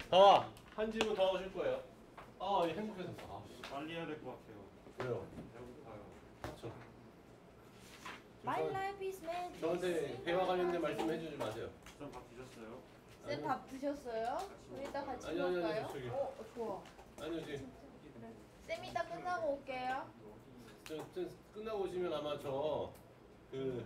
봐봐. 한 질문 더 하실 거예요. 아, 행복해졌어. 아, 빨리 해야 될 것 같아요. 왜요? 배고파요. 저, My life is magic. 저한테 배와 관련된 말씀 해주지 마세요. 좀 밥 드셨어요? 쌤 밥 드셨어요? 우리 이따 같이 아니, 먹을까요? 저기. 좋아. 아니요, 지금 쌤 이따 끝나고 올게요. 끝나고 오시면 아마 그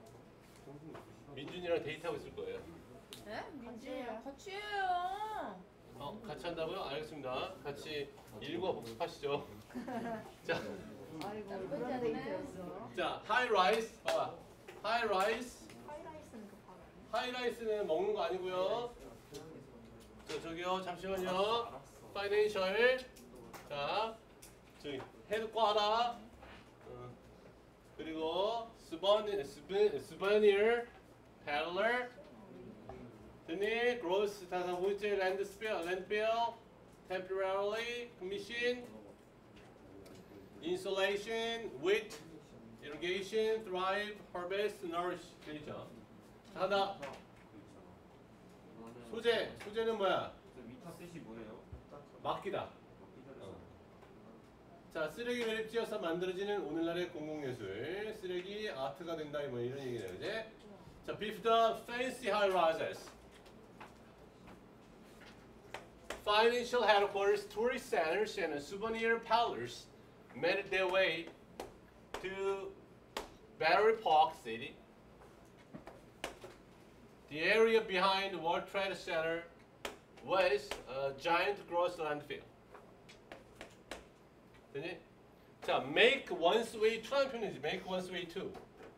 민준이랑 데이트하고 있을 거예요. 네? 민지랑 같이 해요. 같이 한다고요? 알겠습니다. 같이 일과 복습하시죠. 자, 아이고 나쁘지 그런 않네. 데이트였어. 자, 하이라이스 봐봐. 하이라이스. 하이라이스는 급하네. 하이라이스는 먹는 거 아니고요. 저기요, 잠시만요. 파이낸셜. 자, 저기 헤드과다. 그리고 스바니어 펠러. 됐니? gross 다섯 번째 landfill, temporarily commission, insulation, wheat, irrigation, thrive, harvest, nourish. 되죠? 하나. 소재는 뭐야? 위타 뜻이 뭐예요? 맡기다. 자, 쓰레기 매립지어서 만들어지는 오늘날의 공공예술. 쓰레기 아트가 된다, 뭐 이런 얘기네요, 이제. 자, beef the fancy high-rises. Financial headquarters, tourist centers, and souvenir parlors made their way to Battery Park City. The area behind the World Trade Center was a giant gross landfill. 됐니? 자, make one's way to라는 표현이지. make one's way to.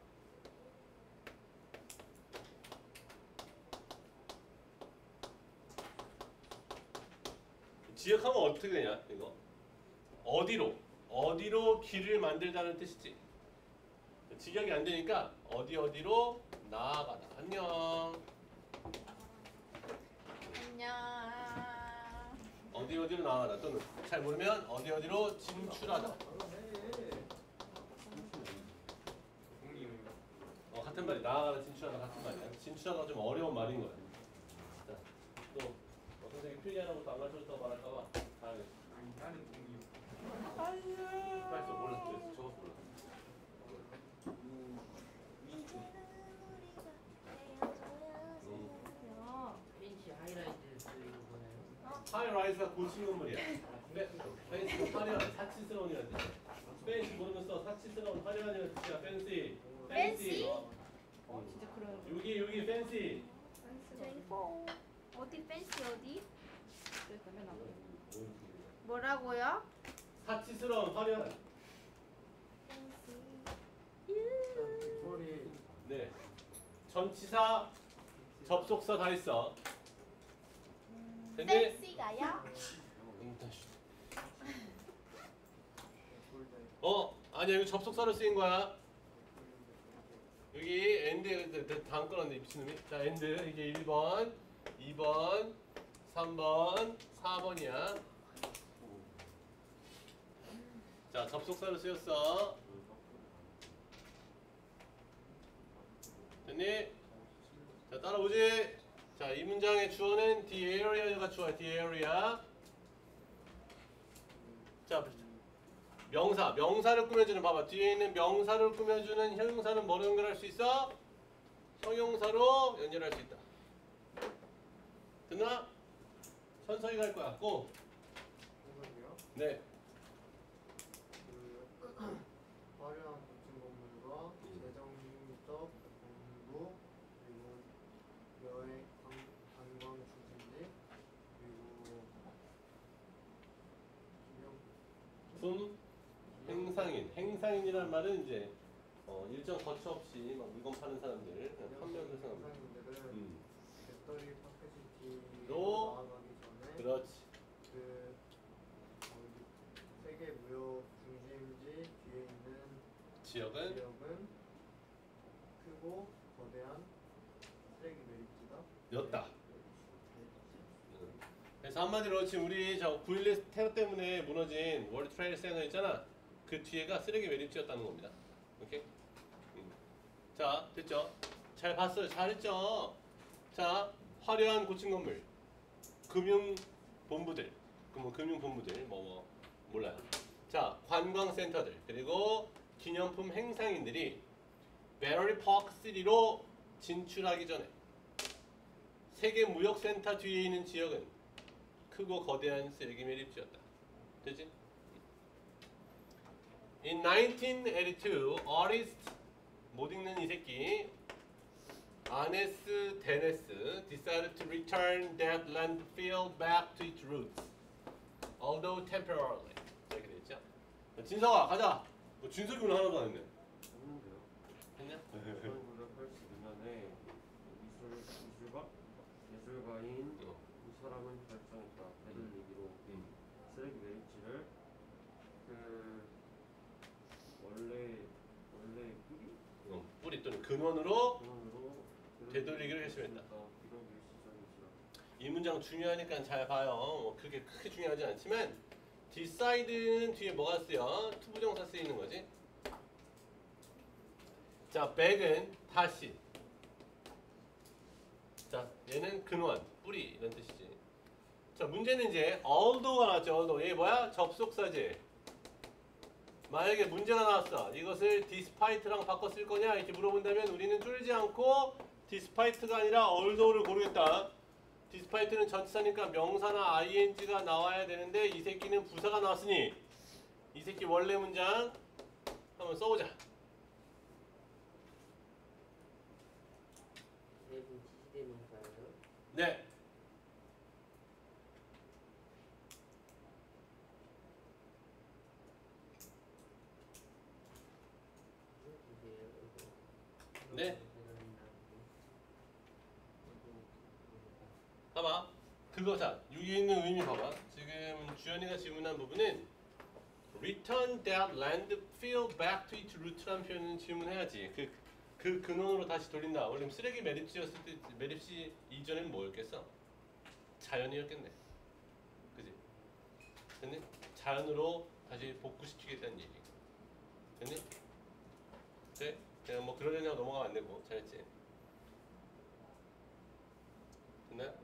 지역하면 어떻게 되냐, 이거? 어디로 길을 만들다는 뜻이지. 직역이 안 되니까 어디로 나아가다. 안녕. 안녕. 어디로 나아가다. 또는 잘 모르면 어디로 진출하다. 같은 말이 나아가다 진출하다 같은 말이야. 진출하다가 좀 어려운 말인 거야. 자, 또 선생님 필기하는 것도 안 가르쳐줬다고 말할까봐 다음에. 나는 공유. 빨리 써 몰라. 저거 몰라. 벤치 하이라이트 이거 보나요? 하이라이즈가 고층 건물이야. 근데 펜시가 화려한 사치스러운 이라는 뜻이야. 펜시 모르면서 사치스러운 화려한 뜻이야. 펜시. 펜시? 진짜 그런. 여기 펜시. 제이포. 어디 펜시 어디? 그랬다면 안 돼. 뭐라고요? 사치스러운 화려한. 머리. 네. 전치사, 접속사 다 있어. 됐니? 펜시가요? 아니야. 여기 접속사로 쓰인 거야. 여기 엔드 다음 거란데 미친놈이. 자, 엔드 이게 1번, 2번, 3번, 4번이야. 자, 접속사로 쓰였어. 됐니? 자, 따라오지. 자, 이 문장의 주어는 the area가 주어야. the area. 자, 명사를 꾸며주는, 봐봐. 뒤에 있는 명사를 꾸며주는 형용사는 뭐로 연결할 수 있어? 형용사로 연결할 수 있다. 됐나? 천천히 갈 거야. 고! 이거요? 네. 화려한 고층 건물과 재정적 공부 그리고 여행 관광 주진지 그리고 기념 행상인이란 말은 이제 일정 거처 없이 막 물건 파는 사람들, 그냥 판매하는 사람들. 행상인들은 배터리 파크시티로 로 나아가기 전에 그렇지. 그 세계 무역 중심지 뒤에 있는 지역은 지역은 크고 거대한 쓰레기 매립지다. 였다. 그래서 한마디로 지금 우리 저 9.11 테러 때문에 무너진 월드 트레이드 센터 있잖아. 그 뒤에가 쓰레기 매립지였다는 겁니다. 오케이? 자, 됐죠? 잘 봤어요. 잘했죠? 자, 화려한 고층 건물. 금융본부들, 금융본부들 뭐 몰라요. 자, 관광센터들 그리고 기념품 행상인들이 배터리 파크 시티로 진출하기 전에 세계 무역센터 뒤에 있는 지역은 크고 거대한 쓰레기 매립지였다. 되지? In 1982, artist 못 읽는 이 새끼 아네스 데네스 decided to return that landfill back to its roots, although temporarily. 이렇게 돼 있죠. 진서가 가자. 뭐 준석이는 하나도 안 했네. 했는데요. 했냐? 1982년에 예술가인 어. 이 사람은 결정했다. 배를 얘기로 쓰레기 매립지를 그 원래 뿌리 뿌리 또는 근원으로 근원으로 되돌리기로 결심했다. 이런 게 시작이죠. 이 문장 중요하니까 잘 봐요. 뭐 크게 중요하지 않지만 decide는 뒤에 뭐가 쓰여? 투부정사 쓰이는 거지. 자, back은 다시. 자, 얘는 근원, 뿌리 이런 뜻이지. 자, 문제는 이제 although가 나왔죠. although. 얘 뭐야? 접속사지. 만약에 문제가 나왔어. 이것을 despite랑 바꿔 쓸 거냐? 이렇게 물어본다면 우리는 쫄지 않고 despite가 아니라 although를 고르겠다. despite는 전치사니까 명사나 ing가 나와야 되는데 이 새끼는 부사가 나왔으니 이 새끼 원래 문장 한번 써보자. 대부분 지시대명사예요. 네. 네. 봐봐. 그거 자, 여기 있는 의미 봐봐. 지금 주연이가 질문한 부분은 return that landfill back to its root라는 표현은 질문해야지. 그 근원으로 다시 돌린다. 원래 쓰레기 매립지였을 때 매립지 이전에는 뭐였겠어? 자연이었겠네. 그지? 됐니? 자연으로 다시 복구시키겠다는 얘기. 됐니? 네? 그냥 뭐 그러려냐고 넘어가면 안 되고. 잘했지? 됐나요?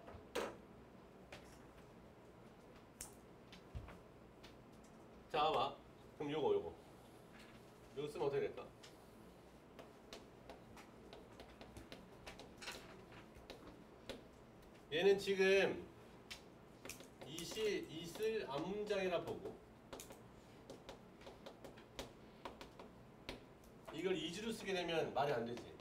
자, 봐봐. 그럼 요거 쓰면 어떻게 될까? 얘는 지금 이슬 앞문장이라 보고 이걸 이주로 쓰게 되면 말이 안 되지.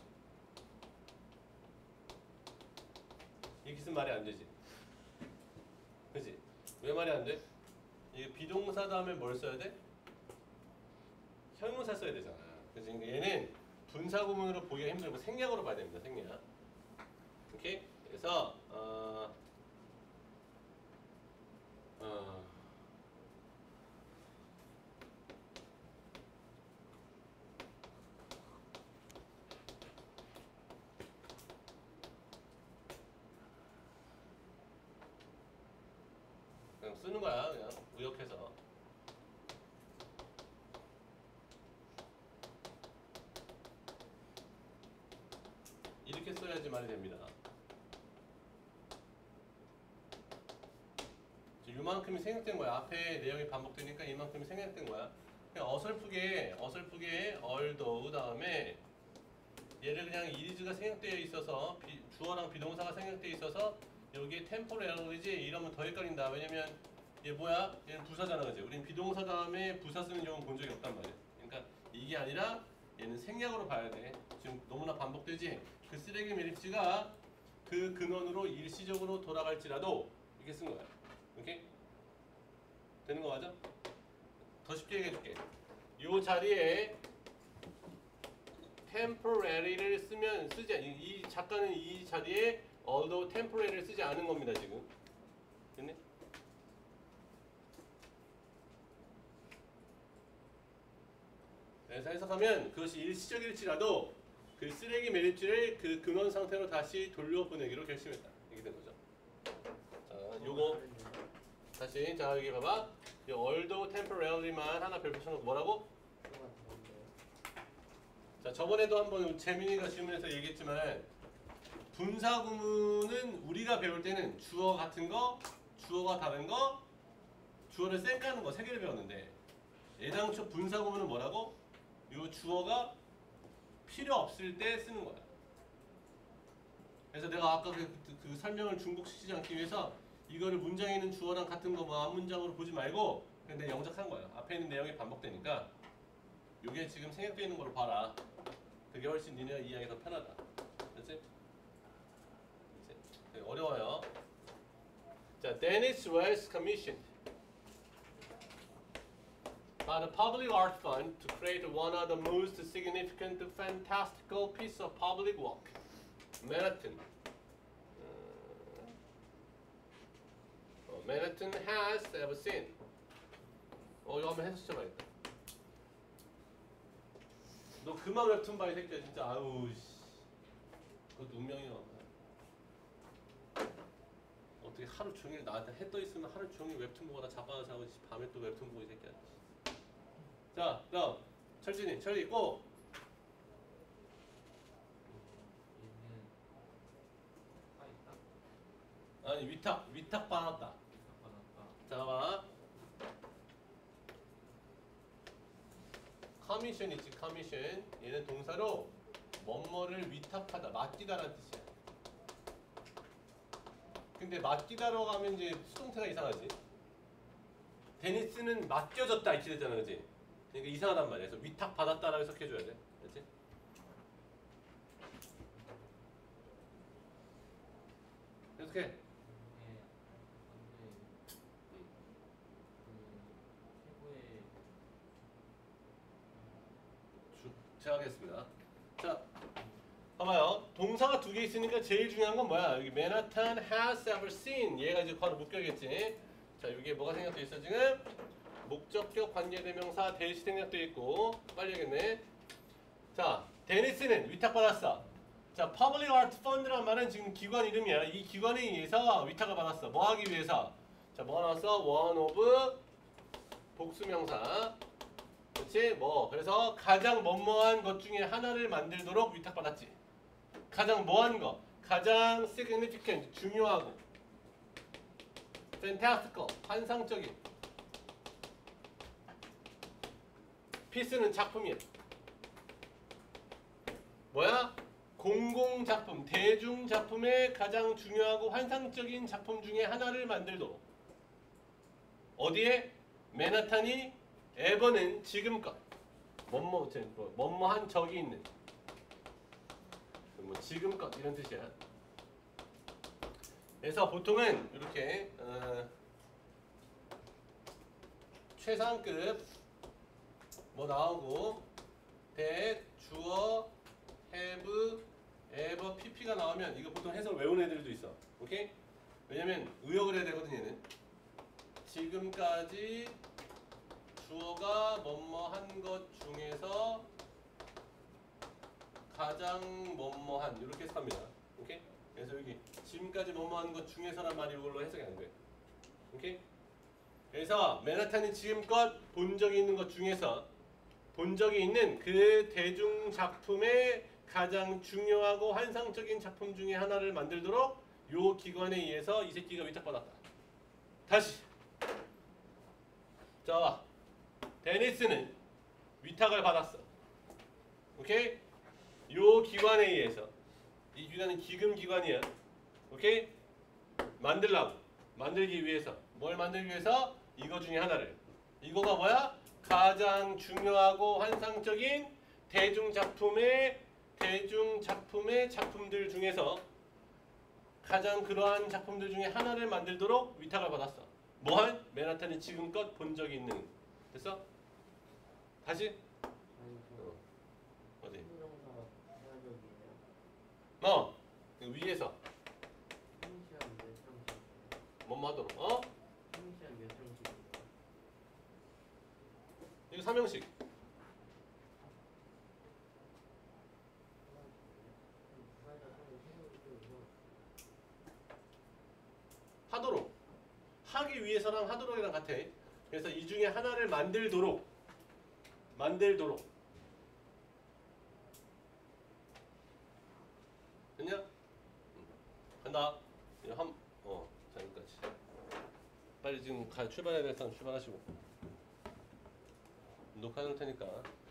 이렇게 쓰면 말이 안 되지. 그지? 왜 말이 안 돼? 이게 비동사 다음에 뭘 써야 돼? 형용사 써야 되잖아. 그래서 얘는 분사 구문으로 보기가 힘들고 생략으로 봐야 됩니다. 생략. 오케이? 그래서 그냥 쓰는 거야. 그냥 의역해서. 이렇게 써야지 말이 됩니다. 이만큼이 생략된 거야. 앞에 내용이 반복되니까 이만큼이 생략된 거야. 그냥 어설프게 although 다음에 얘를 그냥 is가 생략되어 있어서 주어랑 비동사가 생략되어 있어서 여기에 temporarly지 이러면 더 헷갈린다. 왜냐면 얘 뭐야? 얘는 부사잖아, 그지? 우린 비동사 다음에 부사 쓰는 경우는 본 적이 없단 말이야. 그러니까 이게 아니라 얘는 생략으로 봐야 돼. 지금 너무나 반복되지? 그 쓰레기 매립지가 그 근원으로 일시적으로 돌아갈지라도 이렇게 쓴 거야. 오케이? 되는 거 맞아? 더 쉽게 얘기해줄게. 이 자리에 temporary를 쓰지 이 작가는 이 자리에 although temporary를 쓰지 않은 겁니다. 지금 됐네? 그래서 해석하면 그것이 일시적일지라도 그 쓰레기 매립지를 그 근원 상태로 다시 돌려보내기로 결심했다. 이게 된 거죠. 자, 요거 다시 자 여기 봐봐. 이 although temporarily,만 하나 별 붙여놓고 뭐라고? 자, 저번에도 한번 재민이가 질문해서 얘기했지만 분사 구문은 우리가 배울 때는 주어 같은 거, 주어가 다른 거, 주어를 쌩까는 거 세 개를 배웠는데 애당초 분사 구문은 뭐라고? 요 주어가 필요 없을 때 쓰는 거야. 그래서 내가 아까 그 설명을 중복시키지 않기 위해서 이거를 문장에 있는 주어랑 같은 거 뭐 앞문장으로 보지 말고 그냥 내 영작한 거야. 앞에 있는 내용이 반복되니까 요게 지금 생략되어 있는 걸로 봐라. 그게 훨씬 니네가 이해하기 더 편하다. 그렇지? 네, 어려워요. 자, Dennis was commissioned by the Public Art Fund to create one of the most significant fantastical piece of public work. Manhattan. Manhattan has ever seen. 이거 한번 해서 쳐봐야겠다. 너 그만 웹툰 봐 이 새끼야 진짜. 아우 씨. 그것도 운명이야. 어떻게 하루 종일 나한테 해 떠 있으면 하루 종일 웹툰 보거나 자빠져 자고 밤에 또 웹툰 보고 이 새끼야. 자, 그다음 철진이 고. 얘는 파 있다. 아니 위탁 받았다. 받았다. 잠깐만. 커미션 있지 커미션. 얘는 동사로 뭐뭐를 위탁하다, 맡기다라는 뜻이야. 근데 맡기다라고 하면 이제 수동태가 이상하지. 데니스는 맡겨졌다 이렇게 되잖아, 그렇지? 그러니까 이상하단 말이야. 그래서 위탁 받았다라고 해석해줘야 돼, 그렇지? 해석해. 이게 최고의 제가 하겠습니다. 자, 봐봐요. 동사가 두 개 있으니까 제일 중요한 건 뭐야? 여기 Manhattan has ever seen. 얘가 이제 바로 묶여야겠지. 자, 이게 뭐가 생략돼 있어 지금? 목적격 관계대명사 대시 생략돼 있고 빨리 하겠네. 자, 데니스는 위탁받았어. 자, Public Art Fund란 말은 지금 기관 이름이야. 이 기관에 의해서 위탁을 받았어. 뭐 하기 위해서? 자, 뭐가 나왔어? One of 복수명사. 그렇지? 그래서 가장 뭐뭐한 것 중에 하나를 만들도록 위탁받았지. 가장 뭐한 거? 가장 significant, 중요하고 fantastical, 환상적인 피스는 작품이야. 뭐야? 공공작품, 대중작품의 가장 중요하고 환상적인 작품 중에 하나를 만들도록. 어디에? 맨하탄이 에버는 지금껏 뭐뭐한 적이 있는 지금껏 이런 뜻이야. 그래서 보통은 이렇게 최상급 나오고 that, 주어, have, ever, pp가 나오면 이거 보통 해석 외우는 애들도 있어. 오케이? 왜냐면 의역을 해야 되거든 얘는. 지금까지 주어가 뭐뭐한 것 중에서 가장 뭐뭐한 이렇게 해석합니다. 오케이? 그래서 여기 지금까지 뭐뭐한 것 중에서란 말이 이걸로 해석이 안 돼. 오케이? 그래서 맨하탄이 지금껏 본 적이 있는 것 중에서 본 적이 있는 그 대중 작품의 가장 중요하고 환상적인 작품 중에 하나를 만들도록 요 기관에 의해서 이 새끼가 위탁받았다. 다시. 자, 데니스는 위탁을 받았어. 오케이? 요 기관에 의해서. 이 기관은 기금기관이야. 오케이? 만들기 위해서. 뭘 만들기 위해서? 이거 중에 하나를. 이거가 뭐야? 가장 중요하고 환상적인 대중작품의 작품들 중에서 가장 그러한 작품들 중에 하나를 만들도록 위탁을 받았어. 뭐한? 맨하탄이 지금껏 본 적이 있는. 됐어? 다시? 어디? 형용사 해야적이에요. 위에서 형시한 몇 형식? 뭐뭐 하도록. 형시한 몇 형식이에요? 이거 삼형식. 하도록. 하기 위해서랑 하도록이랑 같아. 그래서 이 중에 하나를 만들도록. 됐냐? 한다. 자 여기까지. 빨리 지금 출발해야 될 사람 출발하시고. 녹화 해놓을 테니까.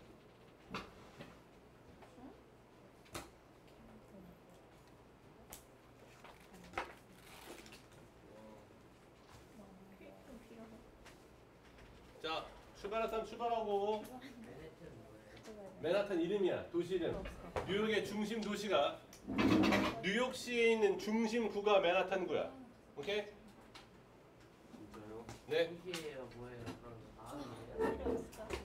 좀 필요해. 자 출발할 사람 출발하고. 맨해튼 뭐예요? 맨하탄 이름이야. 도시 이름. 뉴욕의 중심 도시가 뉴욕시에 있는 중심구가 맨하탄구야. 오케이? 진짜요? 네. 도시예요 뭐예요? 그럼 아니에요?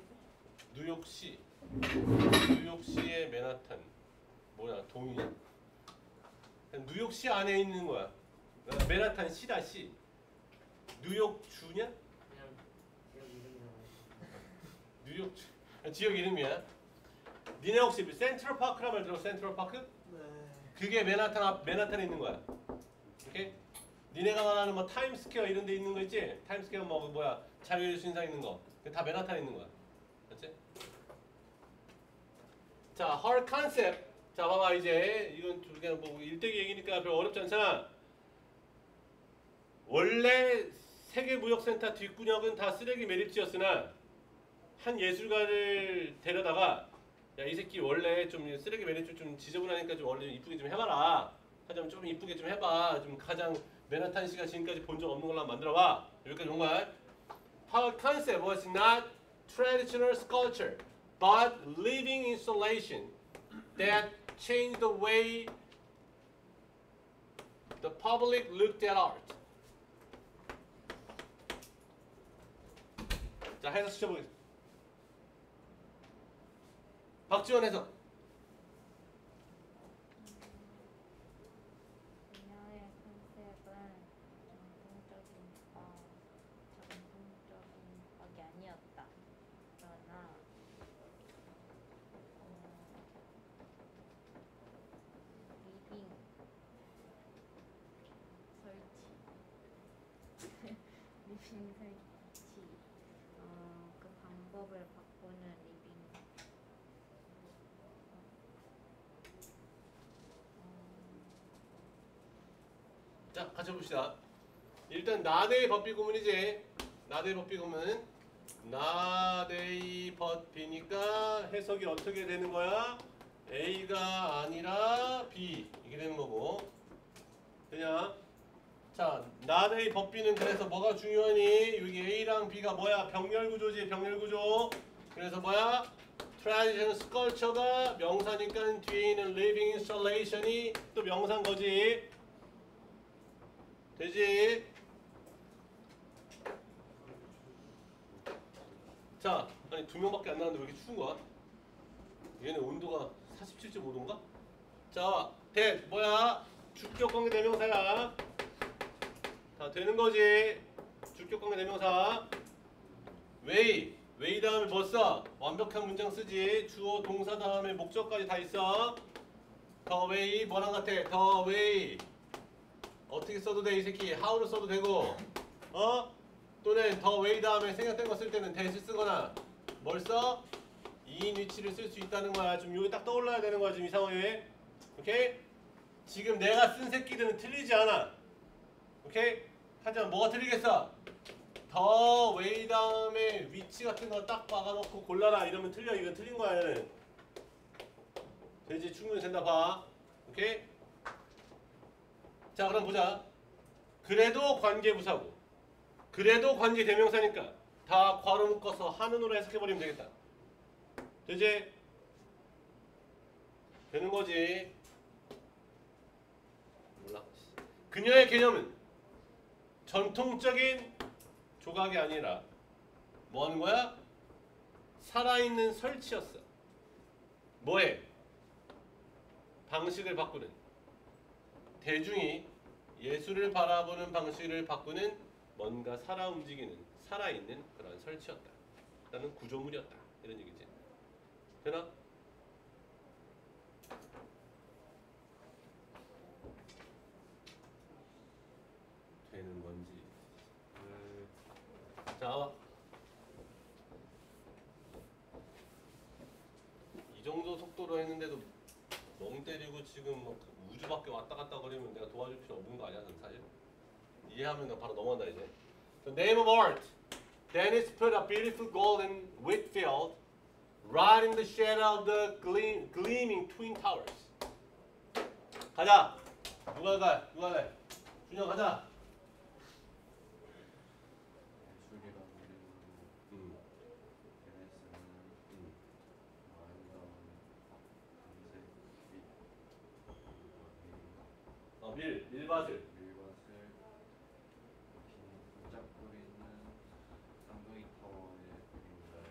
뉴욕시의 맨하탄. 뭐야? 동이야? 뉴욕시 안에 있는 거야. 맨하탄 시다 시. 뉴욕 주냐? 그냥 지역 이름이라고 해요. 뉴욕 지역 이름이야. 니네 혹시 센트럴 파크란 말 들어? 센트럴 파크? 네. 그게 맨하탄에 있는 거야. 오케이? 니네가 말하는 뭐 타임스퀘어 이런 데 있는 거 있지? 타임스퀘어 뭐야? 자유의 신상 있는 거. 그게 다 맨하탄에 있는 거야. 맞지? 자, her concept. 자, 봐봐 이제 이건 그냥 뭐 일대기 얘기니까 별로 어렵지 않잖아. 원래 세계무역센터 뒷구역은 다 쓰레기 매립지였으나 한 예술가를 데려다가 야 이 새끼 원래 좀 쓰레기 매립지 좀 지저분하니까 좀 원래 이쁘게 좀 해봐라. 하자면 좀 이쁘게 좀 해봐. 좀 가장 맨하탄 시가 지금까지 본 적 없는 걸로 한번 만들어봐. 여기까지 온 거야. Her concept was not traditional sculpture, but living installation that changed the way the public looked at art. 자, 해석 시켜보겠습니다. 박지원 해석. 그녀의 컨셉은 전통적인 박이 아니었다. 그러나 리빙 설치 리빙 설치 그 방법을 바꾸는 리빙 자, 같이 봅시다. 일단 나대의 법비 구문이지. 나대의 법비 구문. 나대의 법비니까 해석이 어떻게 되는 거야? A가 아니라 B 이게 되는 거고. 그냥 자, 나대의 법비는 그래서 뭐가 중요하니? 여기 A랑 B가 뭐야? 병렬 구조지, 병렬 구조. 그래서 뭐야? Traditional sculpture가 명사니까 뒤에 있는 living installation이 또 명사인 거지. 되지? 자, 아니 2명밖에 안 나왔는데 왜 이렇게 추운 거야? 얘네 온도가 47.5도인가? 자, 뭐야? 주격 관계 대명사야. 다 되는 거지. 주격 관계 대명사. 웨이 다음에 뭐 써? 완벽한 문장 쓰지. 주어 동사 다음에 목적까지 다 있어. 더 웨이 뭐랑 같아? 더 웨이. 어떻게 써도 돼 이 새끼. how로 써도 되고 또는 더 웨이 다음에 생략된 거 쓸 때는 대시 쓰거나 뭘 써? 이인 위치를 쓸 수 있다는 거야. 좀 여기 딱 떠올라야 되는 거야 지금 이 상황에. 오케이? 지금 내가 쓴 새끼들은 틀리지 않아. 오케이? 하지만 뭐가 틀리겠어? 더 웨이 다음에 위치 같은 거 딱 박아놓고 골라라 이러면 틀려. 이건 틀린 거야 얘는. 되지? 충분히 된다 봐. 오케이? 자 그럼 보자. 그래도 관계부사고 그래도 관계대명사니까 다 괄호 묶어서 한은으로 해석해버리면 되겠다. 되지? 되는 거지. 몰라. 그녀의 개념은 전통적인 조각이 아니라 뭐 하는 거야? 살아있는 설치였어. 뭐해? 방식을 바꾸는. 대중이 예술을 바라보는 방식을 바꾸는 뭔가 살아 움직이는, 살아있는 그런 설치였다. 라는 구조물이었다. 이런 얘기지. 되나? 되는 건지. 자, 이 정도 속도로 했는데도 멍 때리고 지금 막 우주 밖에 왔다 갔다 거리면 내가 도와줄 필요 없는 거 아니야, 사실? 이해하면 나 바로 넘어간다 이제. The name of art. Dennis put a beautiful golden wheat field right in the shadow of the gleaming twin towers. 가자. 누가 가? 누가 가? 준영 가자. 예술이라는 이름으로 음. 데니스는 아름다운 금색 밀밭을. 밀밭을 반짝거리는 쌍둥이 타워의 그림자의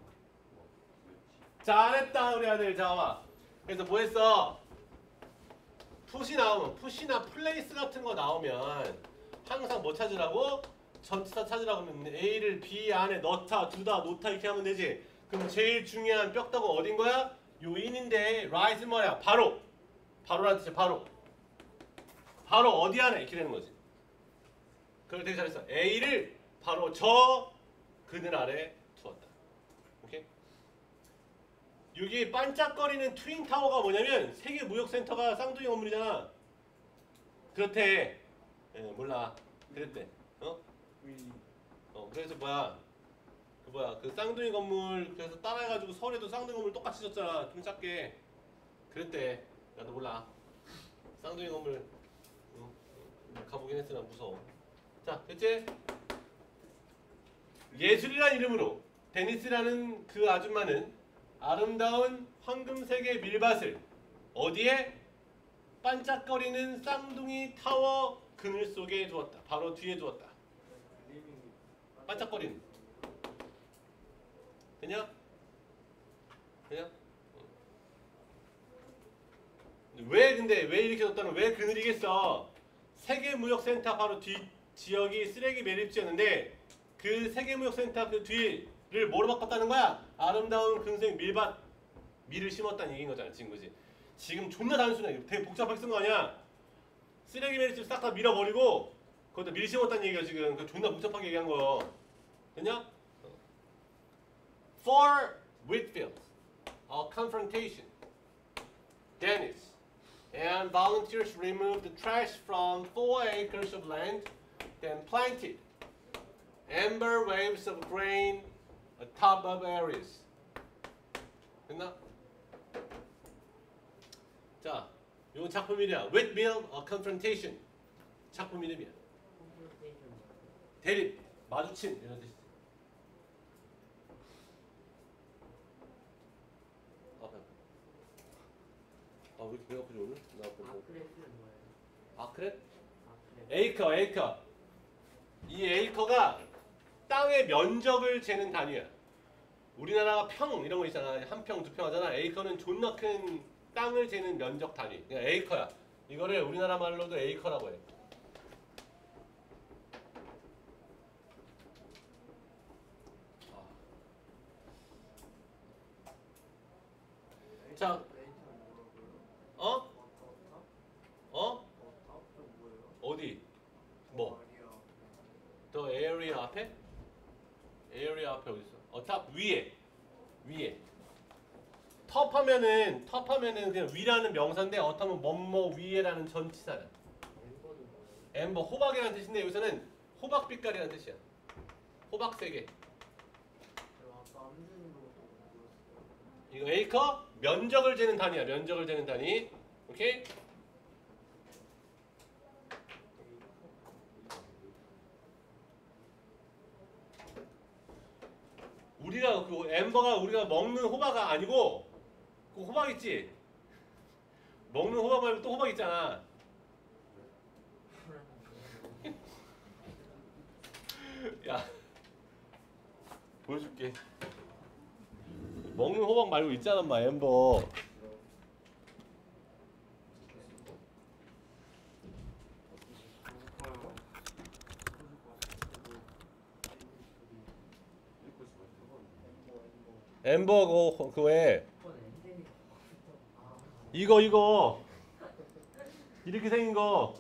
묘치. 잘했다 우리 아들. 잠깐만. 그래서 뭐 했어? 푸시 나오면 푸시나 플레이스 같은 거 나오면 항상 뭐 찾으라고? 전치사 찾으라고 하면 A를 B 안에 넣다, 두다, 놓다 이렇게 하면 되지. 그럼 제일 중요한 뼈다구 어딘 거야? 요 인인데 right은 뭐야? 바로라는 뜻이야. 바로 어디 안에 이렇게 되는 거지. 그걸 되게 잘했어. A를 바로 저 그늘 아래 두었다. 오케이? 여기 반짝거리는 트윈 타워가 뭐냐면 세계 무역센터가 쌍둥이 건물이잖아. 그렇대. 몰라. 그랬대. 그래서 그 쌍둥이 건물 그래서 따라해가지고 서울에도 쌍둥이 건물 똑같이 졌잖아. 좀 작게. 그랬대. 나도 몰라. 쌍둥이 건물 가보긴 했으나 무서워. 자, 됐지? 예술이란 이름으로 데니스라는 그 아줌마는 아름다운 황금색의 밀밭을 어디에? 반짝거리는 쌍둥이 타워 그늘 속에 두었다. 바로 뒤에 두었다. 반짝거리는. 되냐? 근데 왜 이렇게 뒀다는 왜 그늘이겠어? 세계무역센터 바로 뒤 지역이 쓰레기 매립지였는데 그 세계무역센터 그 뒤를 뭐로 바꿨다는 거야? 아름다운 금색 밀을 심었다는 얘기인 거잖아. 지금 그지? 지금 존나 단순해. 되게 복잡하게 쓴 거 아니야? 쓰레기 매립지 싹 다 밀어버리고 거기다 밀 심었다는 얘기야 지금. 그 존나 복잡하게 얘기한 거. 됐냐? For Whitfield, a confrontation. Dennis and volunteers removed the trash from 4 acres of land, then planted amber waves of grain atop of areas. 됐나? 자, 이건 작품 이름이야. Whitfield, a confrontation. 작품 이름이야. 대립, 마주친 이런 뜻이지. 왜 이렇게 배가 아프지 오늘? 나 아크레스는 뭐예요? 아크렛? 아크레스. 에이커. 이 에이커가 땅의 면적을 재는 단위야. 우리나라가 평 이런 거 있잖아. 한 평, 두 평 하잖아. 에이커는 존나 큰 땅을 재는 면적 단위. 그냥 에이커야. 이거를 우리나라 말로도 에이커라고 해. 자, 어? 어디? 뭐? 더 에어리아 앞에? 에어리아 앞에 어디 있어? 탑 위에. 텁하면은 그냥 위라는 명사인데 어떻하면 뭐뭐 위에라는 전치사야. 엠버 호박이라는 뜻인데 여기서는 호박 빛깔이라는 뜻이야. 호박색의. 이거 에이커 면적을 재는 단위야. 면적을 재는 단위. 오케이? 우리가 그 엠버가 우리가 먹는 호박가 아니고 그 호박 있지? 먹는 호박 말고 또 호박 있잖아. 야 보여줄게. 먹는 호박 말고 있잖아, 마 엠버. 엠버 그왜 이거 이렇게 생긴 거.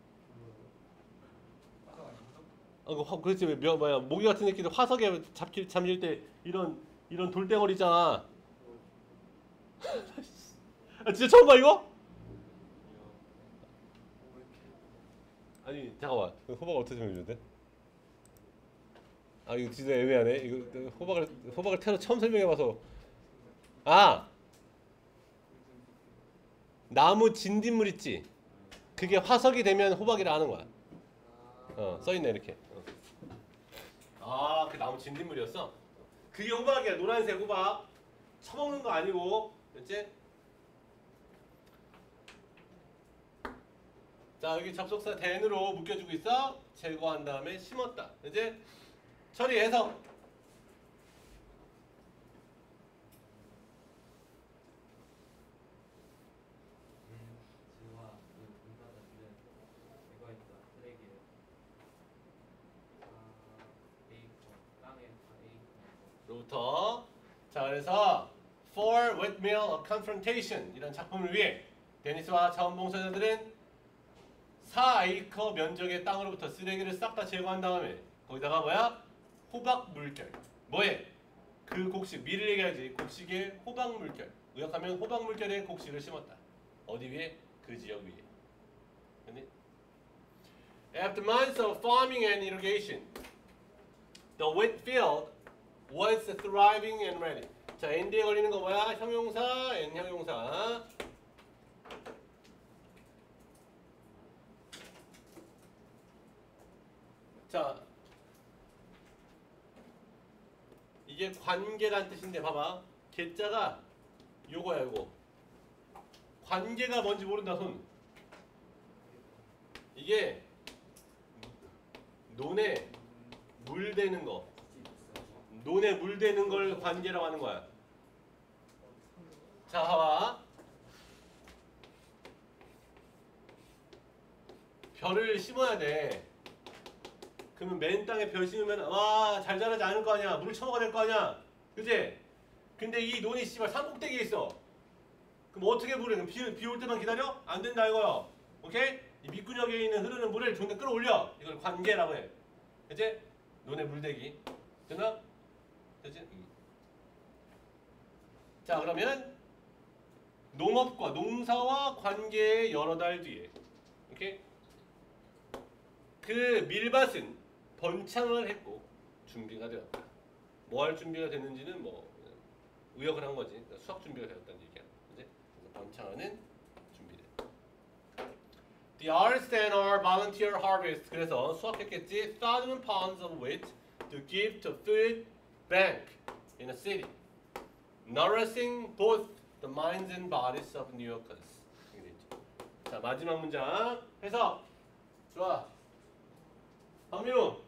그렇지. 뭐야 모기 같은 새끼들 화석에 잠길 때 이런 돌덩어리 있잖아. 진짜 처음 봐 이거? 아니 잠깐만. 호박 어떻게 설명해줘야 돼? 아 이거 진짜 애매하네. 이거 호박을 태로 처음 설명해봐서. 아 나무 진딧물 있지. 그게 화석이 되면 호박이라 하는 거야. 써있네 이렇게. 아 그 나무 진딧물이었어? 그게 호박이야. 노란색 호박. 처먹는 거 아니고, 됐지? 자 여기 접속사 then으로 묶여주고 있어. 제거한 다음에 심었다. 이제 처리해서 지우와 문 닫아주면 이거 있다 쓰레기를 에이커 땅에 에이커 로부터 자 그래서 For Windmill a Confrontation 이런 작품을 위해 데니스와 자원봉사자들은 4에이커 면적의 땅으로부터 쓰레기를 싹 다 제거한 다음에 거기다가 뭐야? 호박 물결. 뭐해? 그 곡식 미를 얘기하지. 곡식의 호박 물결. 의역하면 호박 물결의 곡식을 심었다. 어디 위에? 그 지역 위에. 근데 After months of farming and irrigation, the wheat field was thriving and ready. 자, and에 걸리는 거 뭐야? 형용사, and 형용사. 자, 이게 관계란 뜻인데 봐봐. 개자가 요거야, 요거. 관계가 뭔지 모른다, 손. 이게 논에 물대는 거. 논에 물대는 걸 관계라고 하는 거야. 자, 봐봐. 별을 심어야 돼. 그러면 맨 땅에 별 심으면 와, 잘 자라지 않을 거 아니야. 물 쳐먹어야 될 거 아니야. 그치? 근데 이 논이 씨발 산꼭대기에 있어. 그럼 어떻게 물을? 그럼 비 올 때만 기다려? 안 된다 이거요. 오케이? 이 밑구녕에 있는 흐르는 물을 좀 더 끌어올려. 이걸 관계라고 해. 그치? 논에 물대기. 됐나? 됐지? 자, 그러면 농업과 농사와 관계의 여러 달 뒤에 오케이? 그 밀밭은 번창을 했고 준비가 되었다. 뭐 할 준비가 됐는지는 뭐 의역을 한 거지. 그러니까 수확 준비가 되었다는 얘기야. 그치? 그래서 번창하는 준비됐다. The artisanal volunteer harvest. 그래서 수확했겠지. 1,000 pounds of wheat to give to food bank in a city, nourishing both the minds and bodies of New Yorkers. 자, 마지막 문장 해석. 좋아. 박민우.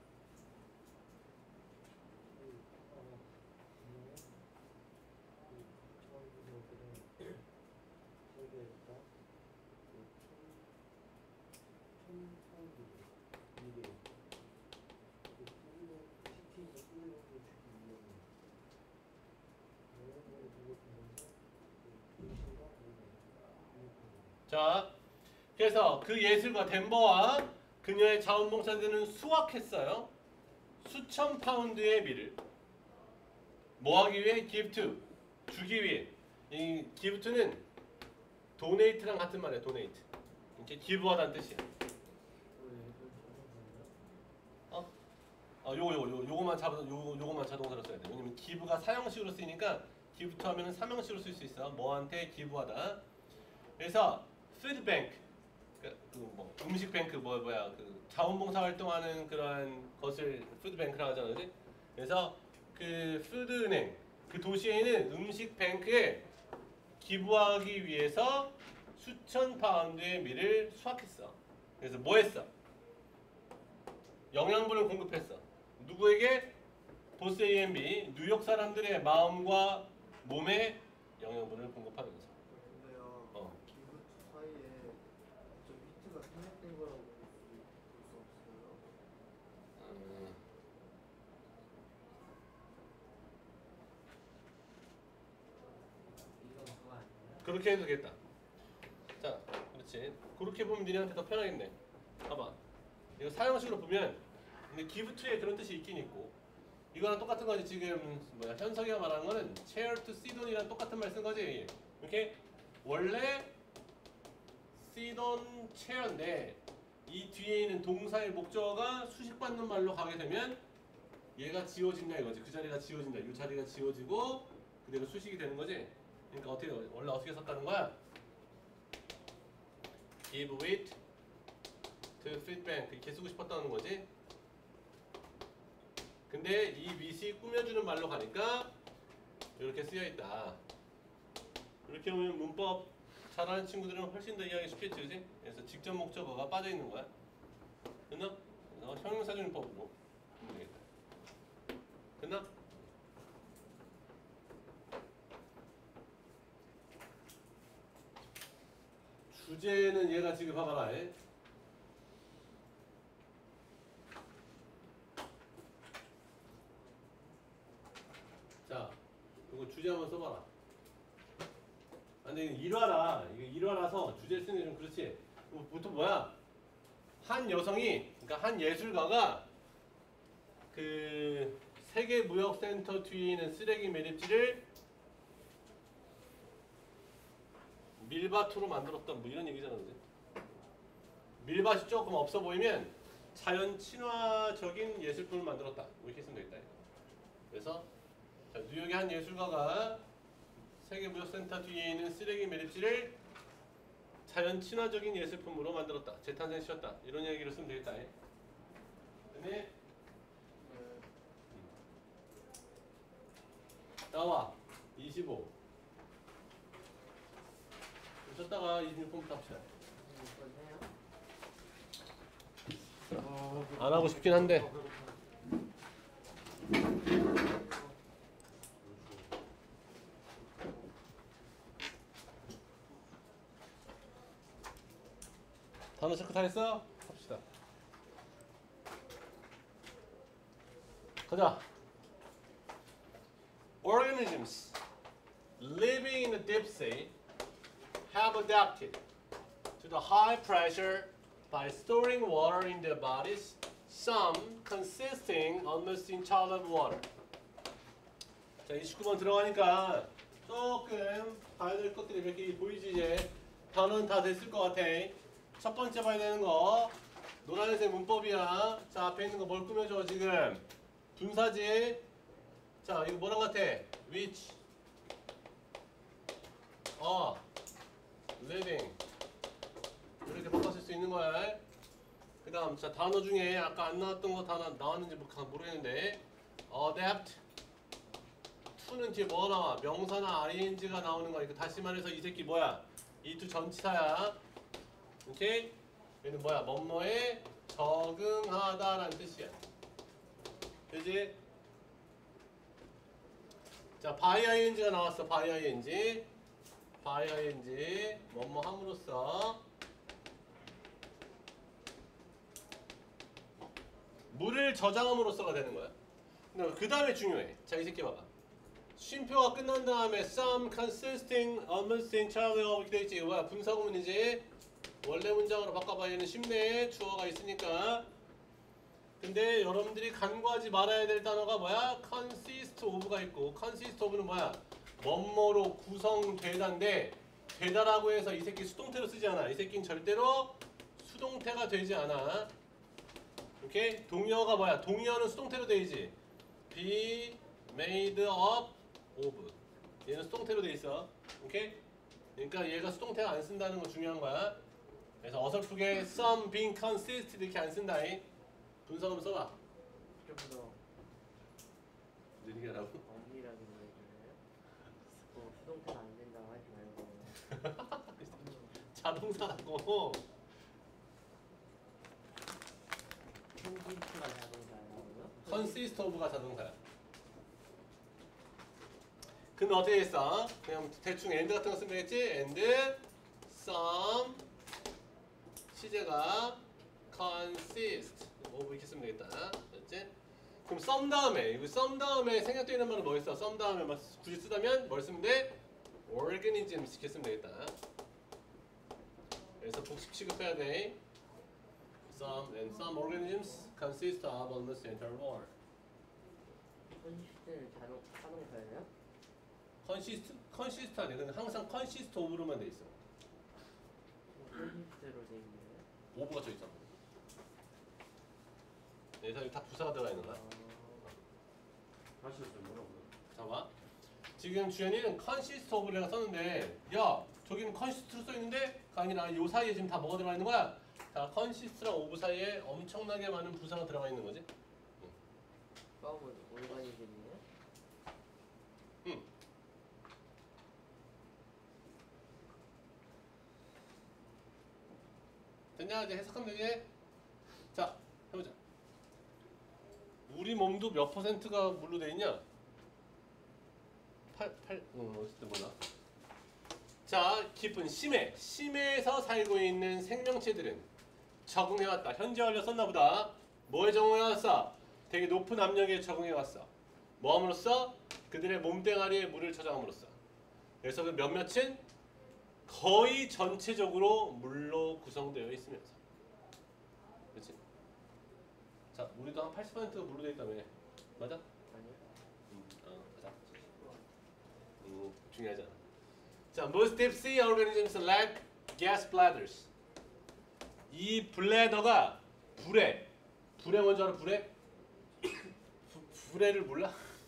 자, 그래서 그 예술가 덴버와 그녀의 자원봉사자들은 수확했어요. 수천 파운드의 밀을 뭐 하기 위해? give to, 주기 위해. 이 give to는 donate랑 같은 말이야. donate. 이렇게 기부하다는 뜻이야. 요거만 자동사로 써야 돼. 왜냐면 기부가 사형식으로 쓰이니까 give to 하면은 사명식으로 쓸 수 있어. 뭐한테 기부하다. 그래서 food bank, 뭐 음식 뱅크 뭐야 그 자원봉사 활동하는 그러한 것을 food bank라고 하잖아, 그지? 그래서 그 푸드 은행 그 도시에 있는 음식 뱅크에 기부하기 위해서 수천 파운드의 밀을 수확했어. 그래서 뭐 했어? 영양분을 공급했어. 누구에게? 보스 A&B 뉴욕 사람들의 마음과 몸에 영양분을 공급하면서. 근데요, 어. 기부 사이에 좀 히트가 생략된 거라고 볼 수 없어요. 이건 그거 아니야? 그렇게 해도 되겠다. 자, 그렇지. 그렇게 보면 니네한테 더 편하겠네. 봐봐. 이거 사형식으로 보면 근데 give to에 그런 뜻이 있긴 있고 이거랑 똑같은 거지. 지금 뭐야 현석이가 말하는 거는 chair to sit on이랑 똑같은 말 쓴 거지. 이렇게 원래 sit on chair인데 이 뒤에 있는 동사의 목적어가 수식받는 말로 가게 되면 얘가 지워진다 이거지. 그 자리가 지워진다. 이 자리가 지워지고 그대로 수식이 되는 거지. 그러니까 어떻게 원래 어떻게 썼다는 거야? Give weight to feedback 이렇게 쓰고 싶었다는 거지. 근데 이 with이 꾸며주는 말로 가니까 이렇게 쓰여 있다. 이렇게 보면 문법 잘하는 친구들은 훨씬 더 이해하기 쉽겠지, 그지? 그래서 직접 목적어가 빠져 있는 거야. 됐나? 형용사준법으로 하면 되겠다. 됐나? 주제는 얘가 지금 봐봐라. 자, 이거 주제 한번 써봐라. 근데 일화라. 이거 일화라서 주제 쓰는 게 좀 그렇지. 보통 뭐야? 한 여성이, 그러니까 한 예술가가 그 세계무역센터 뒤에 있는 쓰레기 매립지를 밀밭으로 만들었다. 뭐 이런 얘기잖아, 그지? 밀밭이 조금 없어 보이면 자연 친화적인 예술품을 만들었다. 뭐 이렇게 쓰면 되겠다. 그래서 자, 뉴욕의 한 예술가가 세계무역센터 뒤에 있는 쓰레기 매립지를 자연 친화적인 예술품으로 만들었다. 재탄생시켰다. 이런 얘기를 쓰면 되겠다. 그다음에 나와 25. 쳤다가 26분부터 합시다. 안 하고 싶긴 한데. 단어 체크 다 했어? 합시다. 가자. Organisms living in the deep sea have adapted to the high pressure by storing water in their bodies, some consisting almost entirely of water. 자, 29번 들어가니까 조금 봐야 될 것들이 몇 개 보이지 이제. 단어는 다 됐을 것 같아. 첫 번째 봐야 되는 거 노란색 문법이야. 자, 앞에 있는 거 뭘 꾸며줘 지금? 분사지. 자, 이거 뭐랑 같아? which living 이렇게 바꿨을 수 있는 거야. 그 다음 자 단어 중에 아까 안 나왔던 거 다 나왔는지 모르겠는데 adapt to는 뒤에 뭐가 나와? 명사나 ing가 나오는 거니까 다시 말해서 이 새끼 뭐야? 이 두 전치사야. 오케이? 얘는 뭐야? 뭐뭐에 적응하다라는 뜻이야. 그지? 자, by ing가 나왔어. by ing. by ing. 뭐뭐 함으로써 물을 저장함으로써가 되는 거야. 그 다음에 중요해. 자, 이 새끼 봐봐. 쉼표가 끝난 다음에 some consisting almost entirely of 이렇게 되어있지. 이거 뭐야? 분사구문이지. 원래 문장으로 바꿔봐. 얘는 쉽네. 주어가 있으니까. 근데 여러분들이 간과하지 말아야 될 단어가 뭐야? consist of가 있고 consist of는 뭐야? 뭐뭐로 구성되다인데 되다라고 해서 이 새끼 수동태로 쓰지 않아. 이 새끼는 절대로 수동태가 되지 않아. 오케이? 동의어가 뭐야? 동의어는 수동태로 되지. be made up of 얘는 수동태로 돼 있어. 오케이? 그러니까 얘가 수동태가 안 쓴다는 거 중요한 거야. 그래서 어설프게 some being consist 이렇게 안 쓴다잉. 분석을 써봐. 좀더 느리게 하라고? 엄밀하게 말해주세요. 수동태가 안 된다고 하지 말고. 자동사라고. 콘시스트가 자동사라고요? consist of가 자동사야. 그럼 어떻게 했어? 그냥 대충 and 같은 거 쓰면 되겠지? and some 시제가 consist of 이렇게 쓰면 되겠다. 됐지? 그럼 some 다음에 이거 some 다음에 생략되는 말은 뭐 있어? some 다음에 막 굳이 쓰다면 뭘 쓰면 돼? organisms 이렇게 쓰면 되겠다. 그래서 복식 취급해야 돼. some organisms consist of almost entire water. 콘시스트는 자동사예요? consist 아니야. 근데 항상 consist of로만 돼 있어. 콘시스트로 돼 있네요. of가 쳐 있어. 얘가 다 부사가 들어가 있는 거야. 다시 좀 뭐라고요? 봐봐. 지금 주연이는 consist of라고 썼는데, 야, 저기는 consist로 써 있는데, 그 아니라 요 사이에 지금 다 뭐가 들어가 있는 거야? 다 consist랑 of 사이에 엄청나게 많은 부사가 들어가 있는 거지. 수학은 오르가니즘이에요? 됐냐? 이제 해석하면 되지? 자, 해보자. 우리 몸도 몇 퍼센트가 물로 돼 있냐? 어쨌든 몰라. 자, 깊은 심해. 심해에서 살고 있는 생명체들은 적응해왔다. 현재 완료 썼나 보다. 뭐에 적응해왔어? 되게 높은 압력에 적응해왔어. 뭐함으로써? 그들의 몸뚱아리에 물을 저장함으로써. 그래서 그 몇몇은 거의 전체적으로 물로 구성되어 있으면서. 그렇지? 자, 우리도 한 80%가 물로 되어 있다며. 맞아? 아니요. 맞아. 중요하지 않아. 자, most deep sea organisms lack gas bladders. 이 블래더가 불에 먼저 알아? 불에? 불에를 몰라?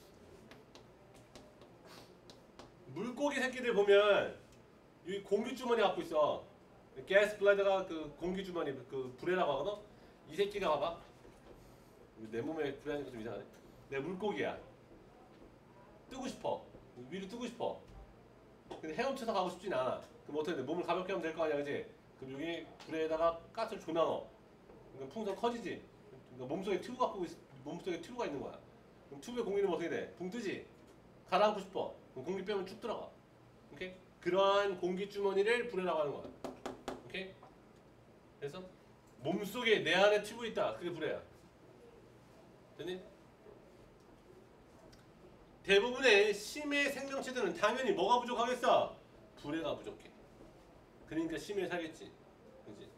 물고기 새끼들 보면 이 공기 주머니 갖고 있어. 가스 블래더가 그 공기 주머니 그 불에라고 하거든. 이 새끼가 봐봐. 내 몸에 불에 하니까 좀 이상하네. 내 물고기야. 뜨고 싶어. 위로 뜨고 싶어. 근데 헤엄쳐서 가고 싶진 않아. 그럼 어떻게 돼? 몸을 가볍게 하면 될 거 아니야, 그지? 그럼 여기 불에다가 가스를 존나 넣어. 그러니까 풍선 커지지. 그러니까 몸속에 튜브가 있는 거야. 그럼 튜브에 공기 넣으면 어떻게 돼? 붕 뜨지. 가라앉고 싶어. 그럼 공기 빼면 쭉 들어가. 오케이? 그러한 공기 주머니를 불에라고 하는 거야. 오케이? 그래서 몸속에 내 안에 튜브 있다. 그게 불에야. 됐니? 대부분의 심해 생명체들은 당연히 뭐가 부족하겠어? 불에가 부족해. 그러니까 심해에 살겠지. 그지?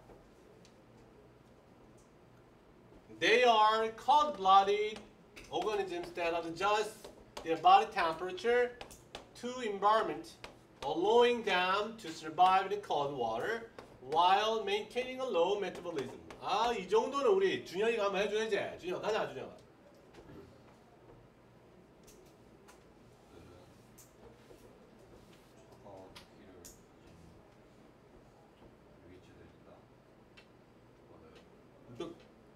They are cold-blooded organisms that adjust their body temperature to environment, allowing them to survive in cold water while maintaining a low metabolism. 아, 이 정도는 우리 준영이가 한번 해줘야지. 준영 가자, 준영아. 위치돼 있다. 또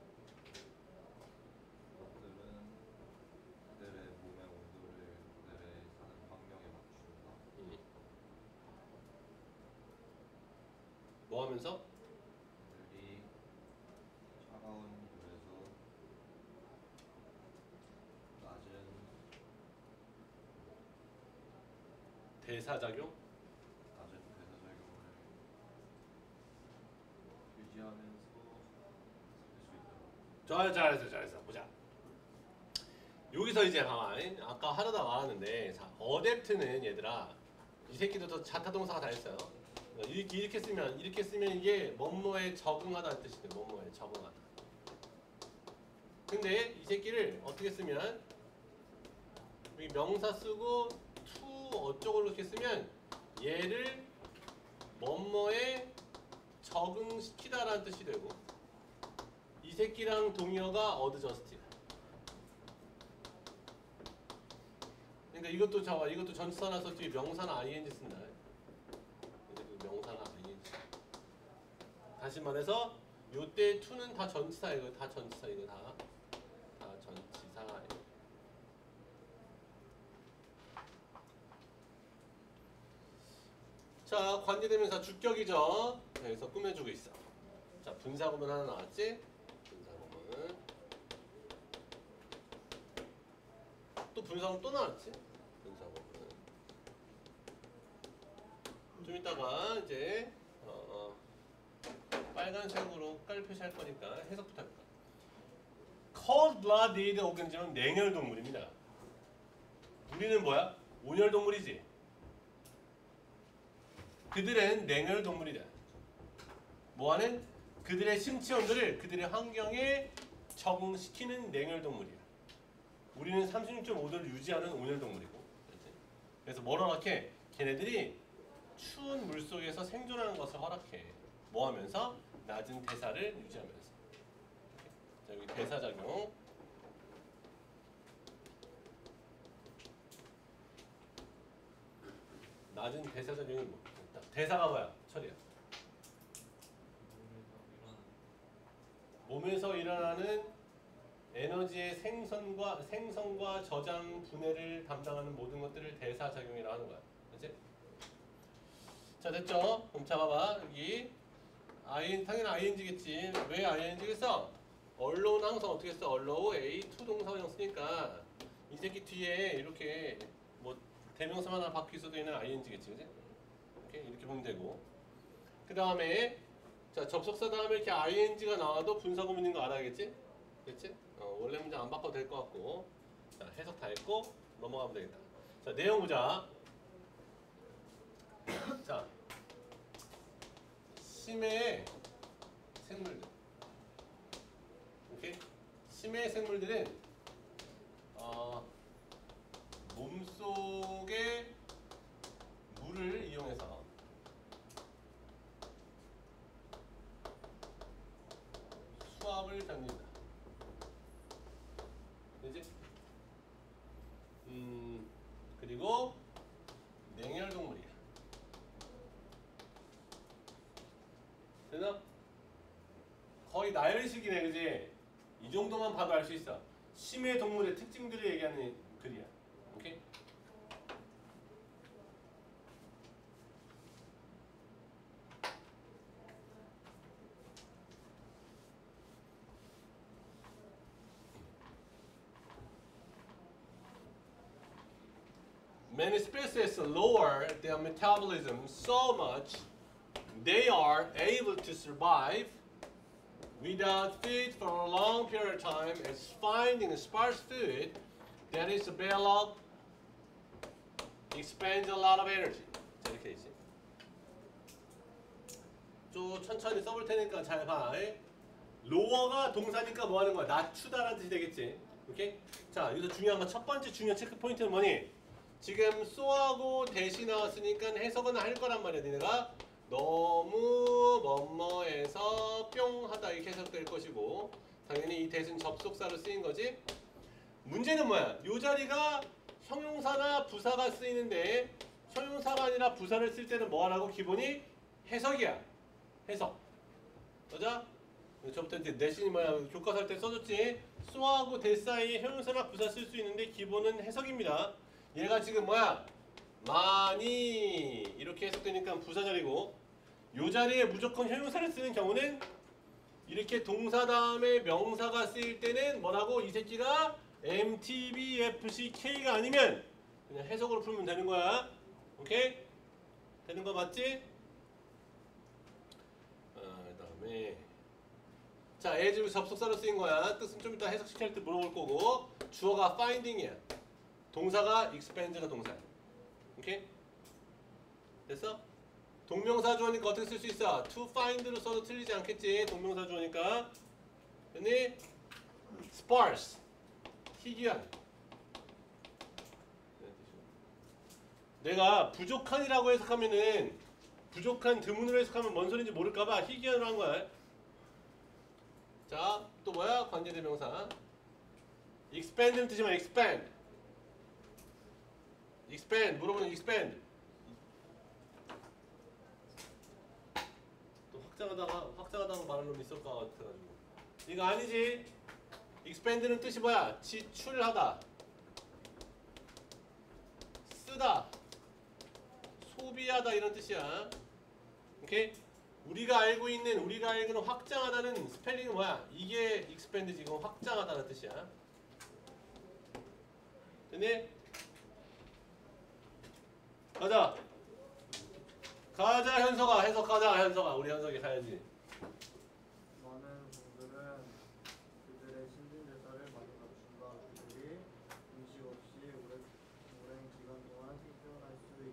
것들은 그들의 몸의 온도를 그들의 사는 환경에 맞춘다. 뭐 하면서? 그들이 차가운 물에서 낮은 대사작용? 대사작용을 유지하면서 살 수 있도록. 잘했어. 보자. 여기서 이제 봐봐. 아까 하려다 말았는데, 자, 어댑트는 얘들아, 이 새끼들도 자타동사가 다 있어요. 이렇게 쓰면 이게 뭐뭐에 적응하다는 뜻이 돼. 뭐뭐에 적응하다. 근데 이 새끼를 어떻게 쓰면 여기 명사 쓰고 to 어쩌고 이렇게 쓰면 얘를 뭐뭐에 적응시키다라는 뜻이 되고, 이 새끼랑 동의어가 어드저스트. 그러니까 이것도 잡아. 이것도 전치사라서 뒤에 명사나 ing 쓴다. 명사나 ing. 다시 말해서 요때 to는 다 전치사 이거 다 전치사 이거 다 전치사. 자, 관계대명사 주격이죠. 여기서 꾸며주고 있어. 자, 분사구문 하나 나왔지? 분사구문. 또 분사구문 또 나왔지? 분사구문. 좀 이따가 이제 빨간색으로 깔 표시할 거니까 해석부터 할까. Cold-blooded organism은 냉혈동물입니다. 우리는 뭐야? 온혈동물이지. 그들은 냉혈동물이다. 뭐하는? 그들의 신체 온도를 그들의 환경에 적응시키는 냉혈동물이야. 우리는 36.5도를 유지하는 온혈동물이고. 그래서 뭐라 하게? 걔네들이 추운 물속에서 생존하는 것을 허락해. 뭐 하면서? 낮은 대사를 유지하면서. 자, 여기 대사작용. 낮은 대사작용이 뭐? 대사가 뭐야? 처리야. 몸에서 일어나는 에너지의 생성과 저장, 분해를 담당하는 모든 것들을 대사작용이라고 하는 거야. 그렇지? 자, 됐죠? 그럼 잡아봐. 여기 당연히 ing겠지. 왜 ing겠어? allow 항상 어떻게 써? allow A to 동사원형 쓰니까 이 새끼 뒤에 이렇게 뭐 대명사만 하나 바뀌어 있어도 얘는 ing겠지. 그지? 이렇게 보면 되고. 그 다음에 자, 접속사 다음에 이렇게 ing가 나와도 분사구문 있는 거 알아야겠지? 그렇지? 원래 문장 안 바꿔도 될 것 같고. 자, 해석 다 했고 넘어가면 되겠다. 자, 내용 보자. 자, 심해의 생물들. 오케이? 심해의 생물들은 몸속의 물을 이용해서 수압을 견딘다. 그지? 그리고 냉혈동물이야. 되나? 거의 나열식이네, 그지? 이 정도만 봐도 알 수 있어. 심해 동물의 특징들을 얘기하는 글이야. 오케이? Many species lower their metabolism so much they are able to survive without food for a long period of time as finding sparse food that is available expends a lot of energy. 자, 이렇게 있지. 좀 천천히 써볼 테니까 잘 봐. 로어가 동사니까 뭐 하는 거야? 낮추다라는 뜻이 되겠지. 오케이? 자, 여기서 중요한 거 첫 번째 중요한 체크 포인트는 뭐니? 지금 so하고 대시 나왔으니까 해석은 할 거란 말이야. 니네가 너무 뭐뭐해서 뿅 하다 이렇게 해석될 것이고 당연히 이 대신 접속사로 쓰인 거지. 문제는 뭐야? 이 자리가 형용사나 부사가 쓰이는데 형용사가 아니라 부사를 쓸 때는 뭐 하라고? 기본이 해석이야. 해석. 맞아? 저부터 이제 내신이 뭐야? 교과서 할 때 써줬지. so하고 대 사이에 형용사나 부사 쓸 수 있는데 기본은 해석입니다. 얘가 지금 뭐야? 많이 이렇게 해석되니까 부사 자리고 요 자리에 무조건 형용사를 쓰는 경우는 이렇게 동사 다음에 명사가 쓰일 때는 뭐라고? 이 새끼가 MTB, FC, K가 아니면 그냥 해석으로 풀면 되는 거야. 오케이? 되는 거 맞지? 그다음에 자, as 접속사로 쓰인 거야. 뜻은 좀 이따 해석시킬 때 물어볼 거고 주어가 finding이야. 동사가 expand가 동사야. 오케이? 됐어? 동명사 주어니까 어떻게 쓸 수 있어? to find로 써도 틀리지 않겠지? 동명사 주어니까. 됐니? sparse. 희귀한. 내가 부족한이라고 해석하면은 부족한 드문으로 해석하면 뭔 소리인지 모를까봐 희귀한으로 한 거야. 자, 또 뭐야? 관계대명사. expand는 뜻이면 expand. expand 물어보는 expand. 또 확장하다가 말하는 놈 있을 것 같아가지고. 이거 아니지. expand는 뜻이 뭐야? 지출하다, 쓰다, 소비하다 이런 뜻이야. 오케이? 우리가 알고는 확장하다는 스펠링은 뭐야? 이게 expand 지금 확장하다는 뜻이야. 됐니? 가자 현석아. 해석하자. 현석아, 우리 현석이 가야지. 많은 종들은 그들의 신진대사를 많이 갖춘다. 그들이 음식 없이 오랜 기간 동안 생존할 수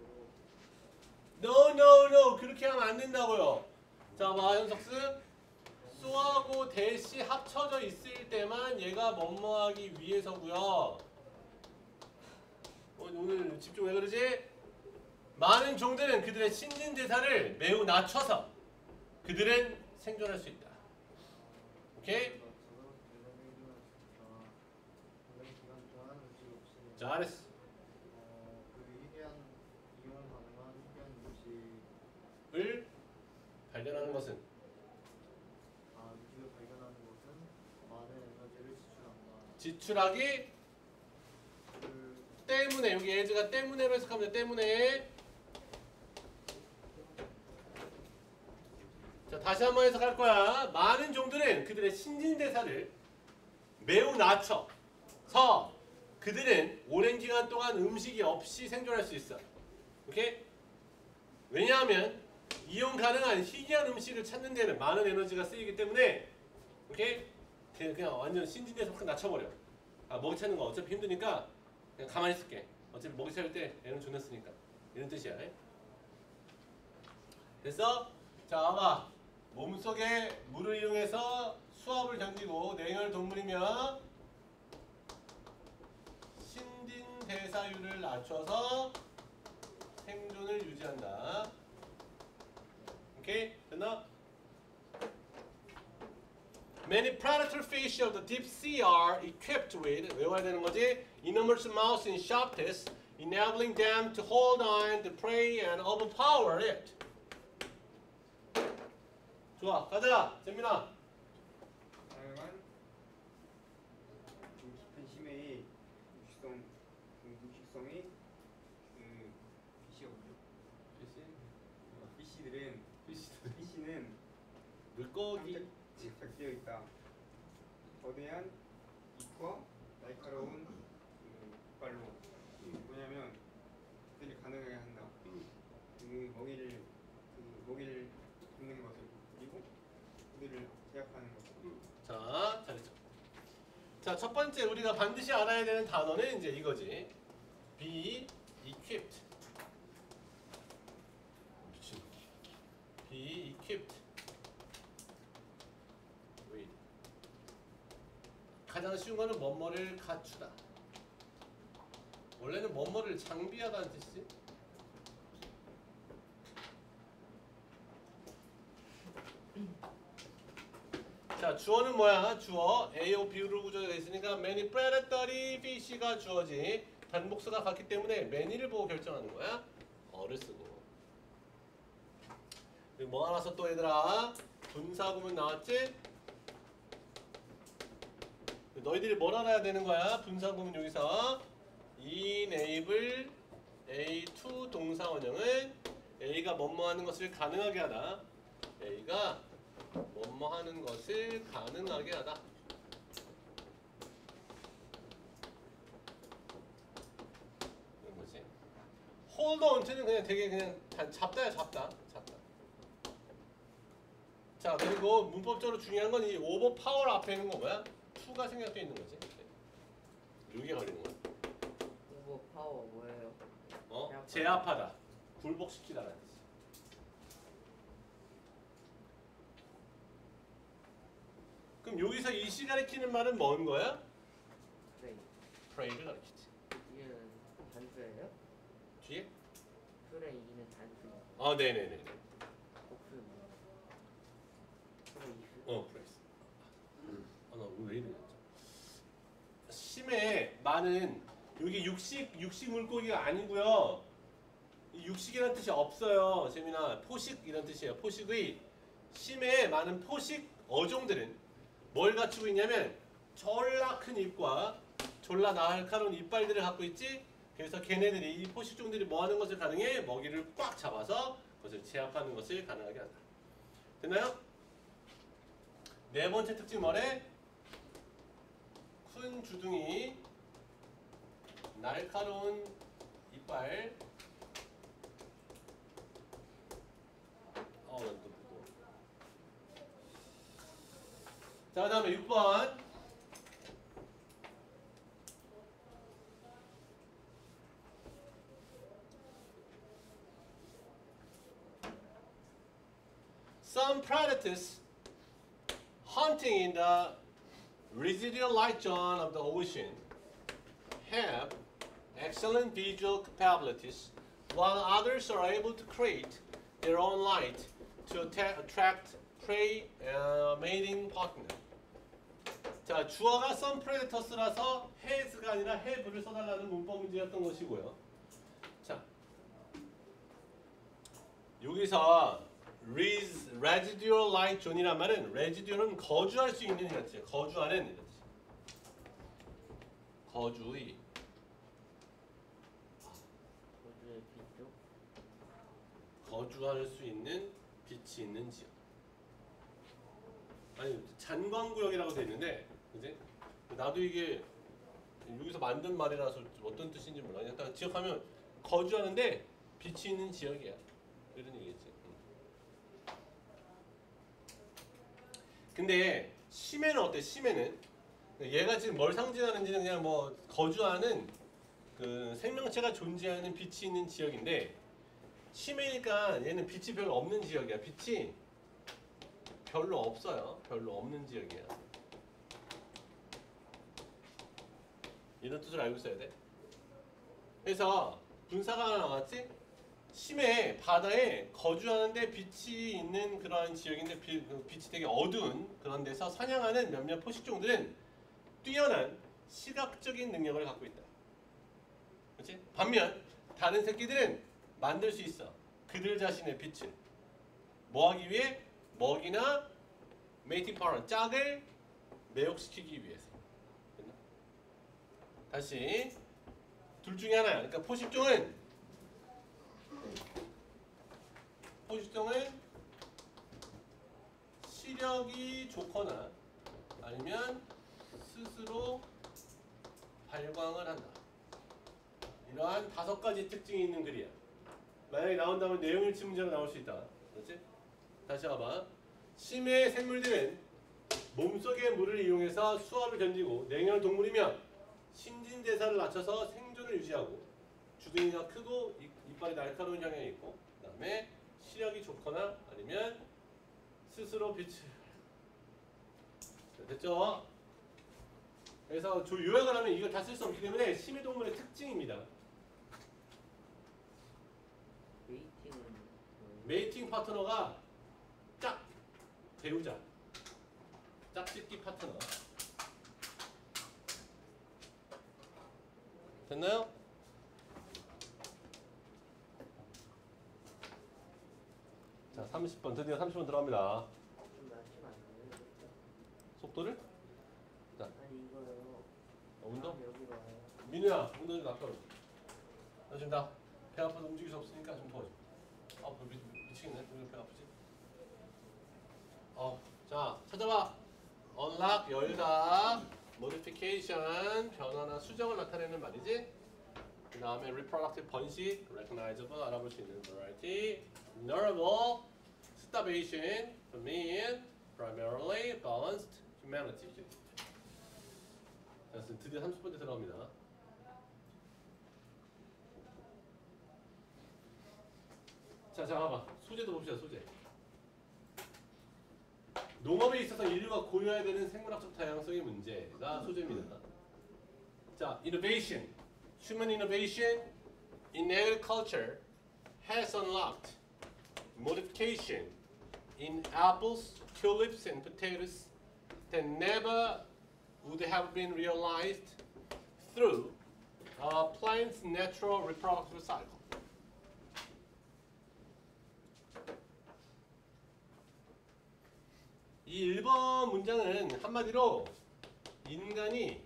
있도록. No 그렇게 하면 안 된다고요. 자, 봐 현석스. so하고 대시 합쳐져 있을 때만 얘가 뭐뭐하기 위해서고요. 오늘 집중 왜 그러지? 많은 종들은 그들의 신진대사를 매우 낮춰서 그들은 생존할 수 있다. 오케이? 잘했어. 그 희귀한 이용 가능한 희귀한 음식을 을 발견하는 것은 음식을 발견하는 것은 많은 에너지를 지출한다. 지출하기 그 때문에 여기 as가 때문에로 해석하면 돼. 때문에. 자 다시 한번 해석할 거야. 많은 종들은 그들의 신진대사를 매우 낮춰서 그들은 오랜 기간 동안 음식이 없이 생존할 수 있어. 오케이? 왜냐하면 이용 가능한 희귀한 음식을 찾는 데는 많은 에너지가 쓰이기 때문에 오케이? 그냥 완전 신진대사 확 낮춰버려. 먹이 찾는 거 어차피 힘드니까 그냥 가만히 있을게. 어차피 먹이 찾을 때 애는 존나 쓰니까. 이런 뜻이야. 됐어? 자 봐봐. 몸속에 물을 이용해서 수압을 견디고 냉열 동물이며 신진대사율을 낮춰서 생존을 유지한다. 오케이? 됐나? Many predator fish of the deep sea are equipped with 외워야 되는 거지 enormous mouths and sharp teeth, enabling them to hold on to prey and overpower it. 좋아, 가자, 재민아. 다양한 깊은 심해의 육식성이 피쉬는 물고기. 장착되어 있다. 거대한 입과 날카로운 이빨로 뭐냐면 그들이 가능하게 한다. 그 먹이를 잡는 것을 그리고 그들을 제압하는 것. 자, 잘했죠. 자, 첫 번째 우리가 반드시 알아야 되는 단어는 이제 이거지. Be equipped. 미친. Be equipped. with. 가장 쉬운 거는 뭐뭐를 갖추다. 원래는 뭐뭐를 장비하다는 뜻이지. 자, 주어는 뭐야? 주어 A오 B로 구조가 되어 있으니까 many predatory fish가 주어지. 단목수가 같기 때문에 many를 보고 결정하는 거야. 어를 쓰고. 그리고 뭐 하나 써 또 얘들아? 분사구문 나왔지? 너희들이 뭘 알아야 되는 거야? 분사구문 여기서 enable A2 동사원형은 A가 뭐뭐 하는 것을 가능하게 하다. A가 뭐뭐 하는 것을 가능하게 하다. 그런 거지. hold on to는 그냥 되게 그냥 잡다야 잡다. 자, 그리고 문법적으로 중요한 건 이 overpower 앞에 있는 거 뭐야? to가 생략되어 있는 거지. 이게 걸리는 거야. 오버 파워 뭐예요? 제압하다. 굴복시키다라는 뜻이. 그럼 여기서 이 시 가리키는 말은 뭔 거야? 프레이. prey를 가리키지. 이는 단수예요? 뒤에? 프레이는 단수. 네네네. 복수. 프레이스. 프레이스. 나왜 이러냐. 심해 많은 여기 육식 물고기가 아니고요. 이 육식이라는 뜻이 없어요. 재민아, 포식 이런 뜻이에요. 포식의 심해 많은 포식 어종들은 뭘 갖추고 있냐면 졸라 큰 입과 졸라 날카로운 이빨들을 갖고 있지. 그래서 걔네들이 이 포식종들이 뭐 하는 것을 가능해? 먹이를 꽉 잡아서 그것을 제압하는 것을 가능하게 한다. 됐나요? 네 번째 특징 뭐래? 큰 주둥이, 날카로운 이빨. 난 또 보고. 자, 그다음에 6번. Some predators hunting in the residual light zone of the ocean have excellent visual capabilities, while others are able to create their own light to attract prey mating partner. 자, 주어가 some predators라서 has가 아니라 have를 써달라는 문법 문제였던 것이고요. 자, 여기서 residual like John이란 말은 residual은 거주할 수 있는 이란 뜻이에요. 거주하는 이란 뜻이에요. 거주의. 거주의 비쪽. 거주할 수 있는 빛이 있는 지역. 아니 잔광구역이라고 되어 있는데, 그지? 나도 이게 여기서 만든 말이라서 어떤 뜻인지 몰라. 일단 지역하면 거주하는데 빛이 있는 지역이야. 이런 얘기겠지. 근데 심해는 어때? 심해는 얘가 지금 뭘 상징하는지는 그냥 뭐 거주하는 그 생명체가 존재하는 빛이 있는 지역인데, 심해니까 얘는 빛이 별로 없는 지역이야. 빛이 별로 없어요. 별로 없는 지역이야. 이런 뜻을 알고 있어야 돼. 그래서 분사가 하나 나왔지? 심해 바다에 거주하는데 빛이 있는 그러한 지역인데 빛이 되게 어두운 그런 데서 사냥하는 몇몇 포식종들은 뛰어난 시각적인 능력을 갖고 있다. 그렇지? 반면 다른 새끼들은 만들 수 있어. 그들 자신의 빛을 뭐 하기 위해? 먹이나 메이팅 파트너, 짝을 매혹시키기 위해서. 됐나? 다시 둘 중에 하나야. 그러니까 포식종은 시력이 좋거나 아니면 스스로 발광을 한다. 이러한 5가지 특징이 있는 글이야. 만약에 나온다면 내용일치 문제가 나올 수 있다. 그렇지? 다시 봐봐. 심해의 생물들은 몸속의 물을 이용해서 수압을 견디고 냉혈 동물이며 신진대사를 낮춰서 생존을 유지하고 주둥이가 크고 이빨이 날카로운 경향이 있고, 그 다음에 시력이 좋거나 아니면 스스로 빛을. 됐죠? 그래서 요약을 하면 이걸 다 쓸 수 없기 때문에 심해 동물의 특징입니다. 메이팅은 메이팅 파트너가 짝, 배우자, 짝짓기 파트너. 됐나요? 자, 30번 드디어 30번 들어갑니다. 좀 낮추면 안 돼요? 속도를? 아니 이거요. 운동? 여기 와요. 민우야, 운동 좀 낚아. 나 지금 나 배 아파서 움직일 수 없으니까 좀 도와줘. 아, 미치겠네. 왜 배 아프지? 자, 찾아봐. unlock, 열다, modification, 변화나 수정을 나타내는 말이지. 그 다음에 reproductive, 번식, recognizable, 알아볼 수 있는 variety, vulnerable, starvation, famine, primarily, balanced, humanity. 자, 드디어 30번째 들어갑니다. 자, 봐봐. 소재도 봅시다. 소재. 농업에 있어서 인류가 고려해야 되는 생물학적 다양성의 문제가 소재입니다. 자, innovation. Human innovation in agriculture has unlocked modification in apples, tulips, and potatoes that never would have been realized through a plant's natural reproductive cycle. 이 1번 문장은 한마디로 인간이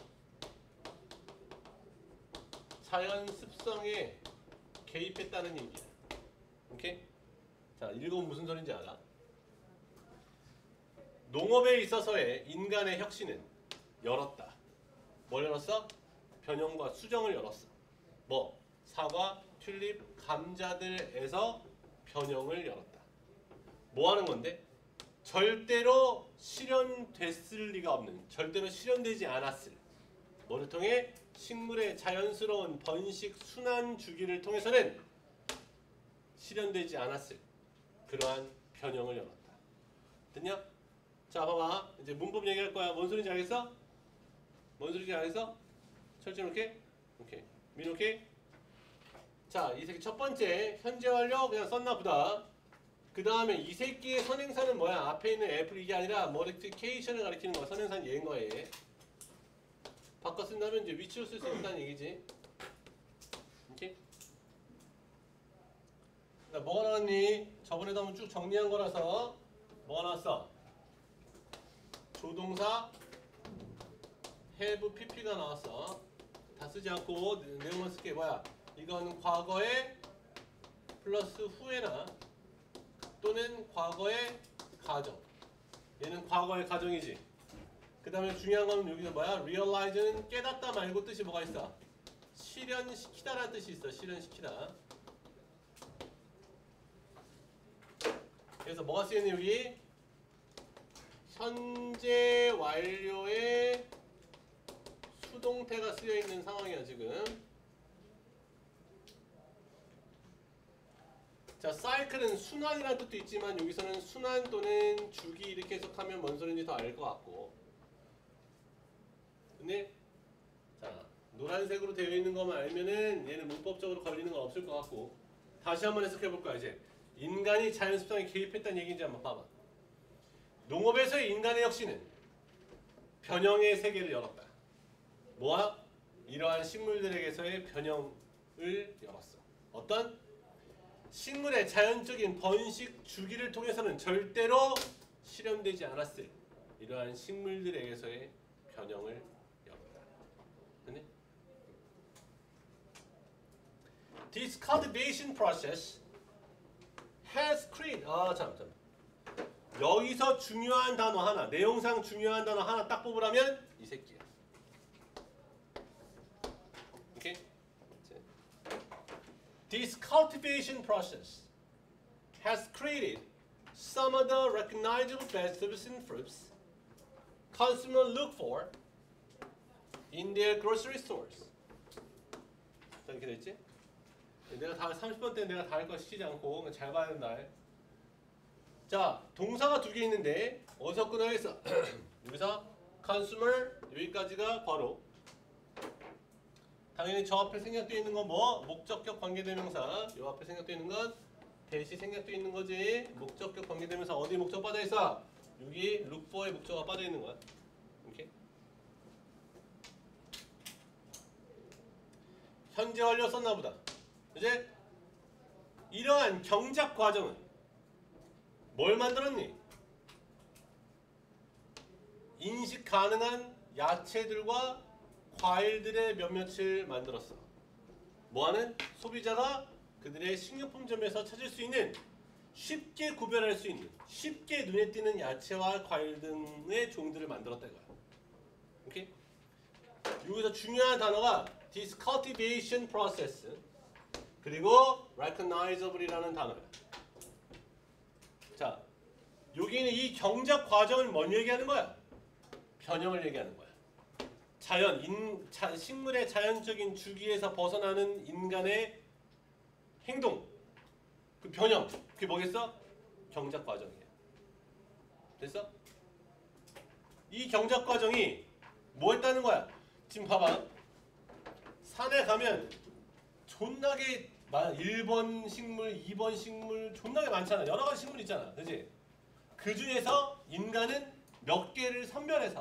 자연 습성에 개입했다는 얘기야. 오케이? 자, 읽으면 무슨 소린지 알아? 농업에 있어서의 인간의 혁신은 열었다. 뭘 열었어? 변형과 수정을 열었어. 뭐? 사과, 튤립, 감자들에서 변형을 열었다. 뭐 하는 건데? 절대로 실현됐을 리가 없는, 절대로 실현되지 않았을, 뭐를 통해? 식물의 자연스러운 번식 순환 주기를 통해서는 실현되지 않았을 그러한 변형을 열었다. 됐냐? 자, 봐봐. 이제 문법 얘기할 거야. 뭔 소리인지 알겠어? 뭔 소리인지 알겠어? 철저히 오케이? 오케이. 민 오케이? 자, 이 새끼 첫 번째 현재 완료 그냥 썼나 보다. 그 다음에 이 새끼의 선행사는 뭐야? 앞에 있는 F 이게 아니라 머리티케이션을 가리키는 거야. 선행사는 얘인 거야. 얘. 바꿔 쓴다면 이제 위치로 쓸 수 있다는 얘기지. 오케이? 자, 뭐가 나왔니? 저번에도 한번 쭉 정리한 거라서 뭐가 나왔어? 조동사 have pp가 나왔어. 다 쓰지 않고 내용만 쓸게. 뭐야? 이거는 과거에 플러스 후에나 또는 과거의 가정. 얘는 과거의 가정이지. 그 다음에 중요한 거는 여기서 뭐야? realize는 깨닫다 말고 뜻이 뭐가 있어? 실현시키다라는 뜻이 있어. 실현시키다. 그래서 뭐가 쓰였니 여기? 현재 완료의 수동태가 쓰여있는 상황이야 지금. 자, 사이클은 순환이라는 뜻도 있지만 여기서는 순환 또는 주기 이렇게 해석하면 뭔 소리인지 더 알 것 같고. 근데 자, 노란색으로 되어 있는 것만 알면은 얘는 문법적으로 걸리는 건 없을 것 같고. 다시 한번 해석해 볼 거야 이제. 인간이 자연 습성에 개입했다는 얘기인지 한번 봐봐. 농업에서의 인간의 혁신은 변형의 세계를 열었다. 뭐야? 이러한 식물들에게서의 변형을 열었어. 어떤? 식물의 자연적인 번식 주기를 통해서는 절대로 실현되지 않았을 이러한 식물들에게서의 변형을 열었다. 됐니? This cultivation process has created. 잠깐. 여기서 중요한 단어 하나, 내용상 중요한 단어 하나 딱 뽑으라면 이 새끼야. 오케이? This cultivation process has created some of the recognizable vegetables and fruits consumers look for in their grocery stores. 자, 이렇게 됐지? 내가 다 30번 때는 내가 다 할 거 시키지 않고 그냥 잘 봐야 된다. 자, 동사가 두 개 있는데 어디서 끊어야겠어? 여기서 consumer 여기까지가 괄호. 당연히 저 앞에 생략되어 있는 건 뭐? 목적격 관계대명사. 요 앞에 생략되어 있는 건 대시 생략되어 있는 거지. 목적격 관계대명사 어디 목적 빠져 있어? 여기 look for의 목적어가 빠져 있는 거야. 오케이? 현재 완료 썼나 보다. 이제 이러한 경작 과정은 뭘 만들었니? 인식 가능한 야채들과 과일들의 몇몇을 만들었어. 뭐하는? 소비자가 그들의 식료품점에서 찾을 수 있는 쉽게 구별할 수 있는 쉽게 눈에 띄는 야채와 과일 등의 종들을 만들었다 이거야. 오케이? 여기서 중요한 단어가 this cultivation process 그리고 recognizable이라는 단어야. 자, 여기는 이 경작 과정을 뭘 얘기하는 거야? 변형을 얘기하는 거야. 식물의 자연적인 주기에서 벗어나는 인간의 행동, 그 변형, 그게 뭐겠어? 경작 과정이야. 됐어? 이 경작 과정이 뭐 했다는 거야? 지금 봐봐. 산에 가면 존나게 1번 식물, 2번 식물 존나게 많잖아. 여러 가지 식물 있잖아. 그지? 그 중에서 인간은 몇 개를 선별해서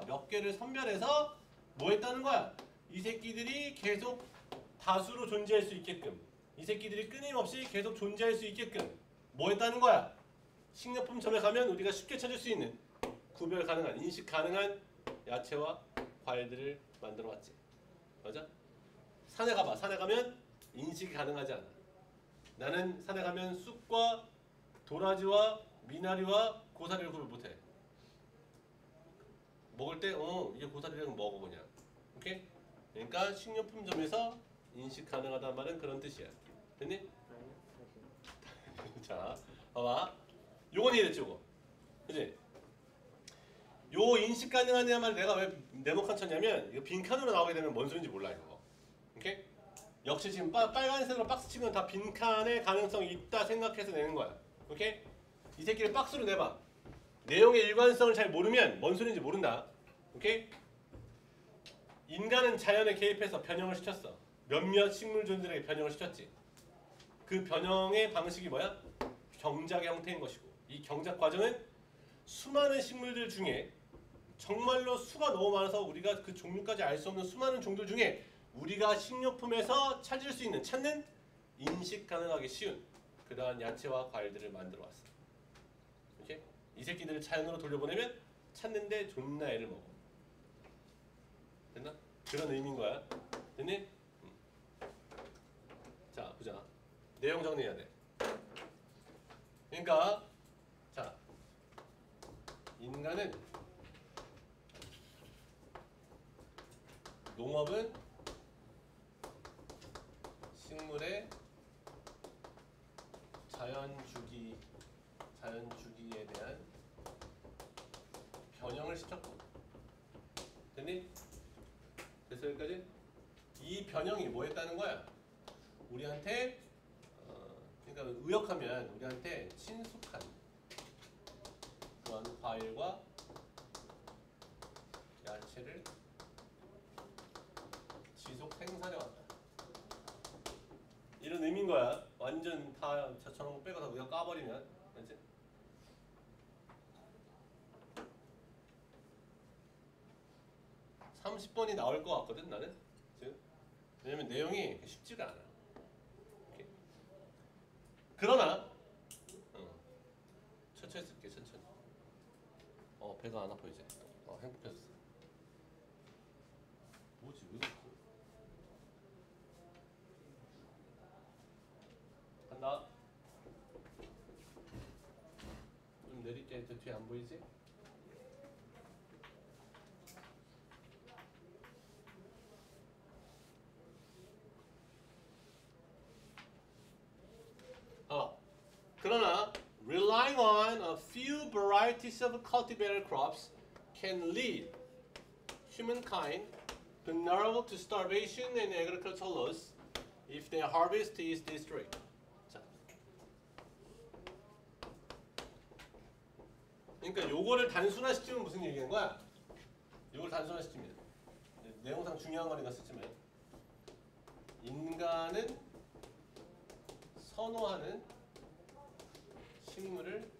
뭐 했다는 거야? 이 새끼들이 계속 다수로 존재할 수 있게끔 이 새끼들이 끊임없이 계속 존재할 수 있게끔 뭐 했다는 거야? 식료품점에 가면 우리가 쉽게 찾을 수 있는 구별 가능한, 인식 가능한 야채와 과일들을 만들어 왔지. 맞아? 산에 가봐. 산에 가면 인식이 가능하지 않아. 나는 산에 가면 쑥과 도라지와 미나리와 고사리를 구별 못해. 먹을 때 이게 고사리랑 먹어 그냥. 오케이? 그러니까 식료품점에서 인식 가능하다는 말은 그런 뜻이야. 됐니? 자, 봐봐. 요건 이해됐지 요거? 그치? 요 인식 가능하냐 말 내가 왜 네모칸 쳤냐면 이거 빈칸으로 나오게 되면 뭔 소리인지 몰라 이거. 오케이? 역시 지금 빨간색으로 박스 치면 다 빈칸의 가능성이 있다 생각해서 내는 거야. 오케이? 이 새끼를 박스로 내봐. 내용의 일관성을 잘 모르면 뭔 소리인지 모른다. 오케이? 인간은 자연에 개입해서 변형을 시켰어. 몇몇 식물종들에게 변형을 시켰지. 그 변형의 방식이 뭐야? 경작의 형태인 것이고. 이 경작 과정은 수많은 식물들 중에 정말로 수가 너무 많아서 우리가 그 종류까지 알 수 없는 수많은 종들 중에 우리가 식료품에서 찾는 인식 가능하기 쉬운 그러한 야채와 과일들을 만들어 왔어. 이렇게 이 새끼들을 자연으로 돌려보내면 찾는데 존나 애를 먹어. 됐나? 그런 의미인 거야. 됐니? 자, 보자. 내용 정리해야 돼. 그러니까 자, 인간은 농업은 식물의 자연 주기에 대한 변형을 시켰고, 됐니? 됐어 여기까지? 이 변형이 뭐 했다는 거야? 우리한테 그러니까 의역하면 우리한테 친숙한 그런 과일과 야채를 지속 생산해 왔다. 이런 의미인 거야. 완전 다 저런 거 빼고 다 우리가 까버리면, 그렇지? (30번이) 나올 것 같거든 나는 지금. 왜냐면 내용이 쉽지가 않아. 이렇게. 그러나 천천히 쓸게. 천천히. 배가 안 아파 이제. 행복해졌어. 뭐지 왜 그랬어? 간다. 좀 내릴게. 저 뒤에 안 보이지? 그러나 relying on a few varieties of cultivated crops can lead humankind vulnerable to starvation and agricultural loss if their harvest is destroyed. 자, 그러니까 요거를 단순화시키면 무슨 얘기인 거야? 요걸 단순화시키면 내용상 중요한 거니까 쓰지만 인간은 선호하는 식물을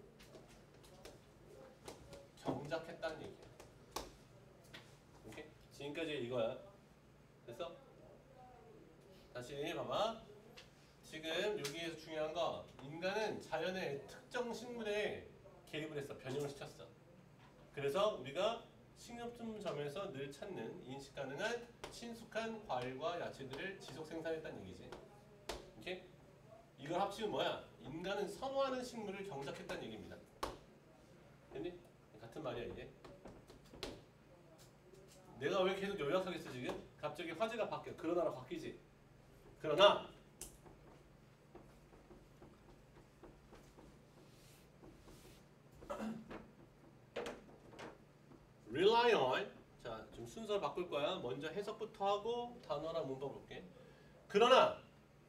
경작했다는 얘기야. 오케이? 지금까지 이거야. 됐어? 다시 봐봐. 지금 여기에서 중요한 거 인간은 자연의 특정 식물에 개입을 했어. 변형을 시켰어. 그래서 우리가 식료품점에서 늘 찾는 인식 가능한 친숙한 과일과 야채들을 지속 생산했다는 얘기지. 오케이? 이걸 합치면 뭐야? 인간은 선호하는 식물을 경작했다는 얘기입니다. 됐니? 같은 말이야 이게. 내가 왜 계속 요약하겠어 지금? 갑자기 화제가 바뀌어. 그러나로 바뀌지. 그러나 rely on. 자, 좀 순서를 바꿀 거야. 먼저 해석부터 하고 단어랑 문법 볼게. 그러나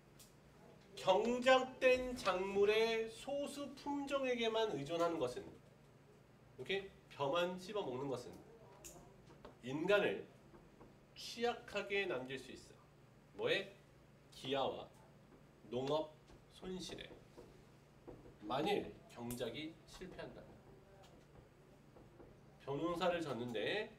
경작된 작물의 소수 품종에게만 의존하는 것은, 이렇게 벼만 씹어 먹는 것은 인간을 취약하게 남길 수 있어. 뭐에? 기아와 농업 손실에. 만일 경작이 실패한다면. 벼농사를 졌는데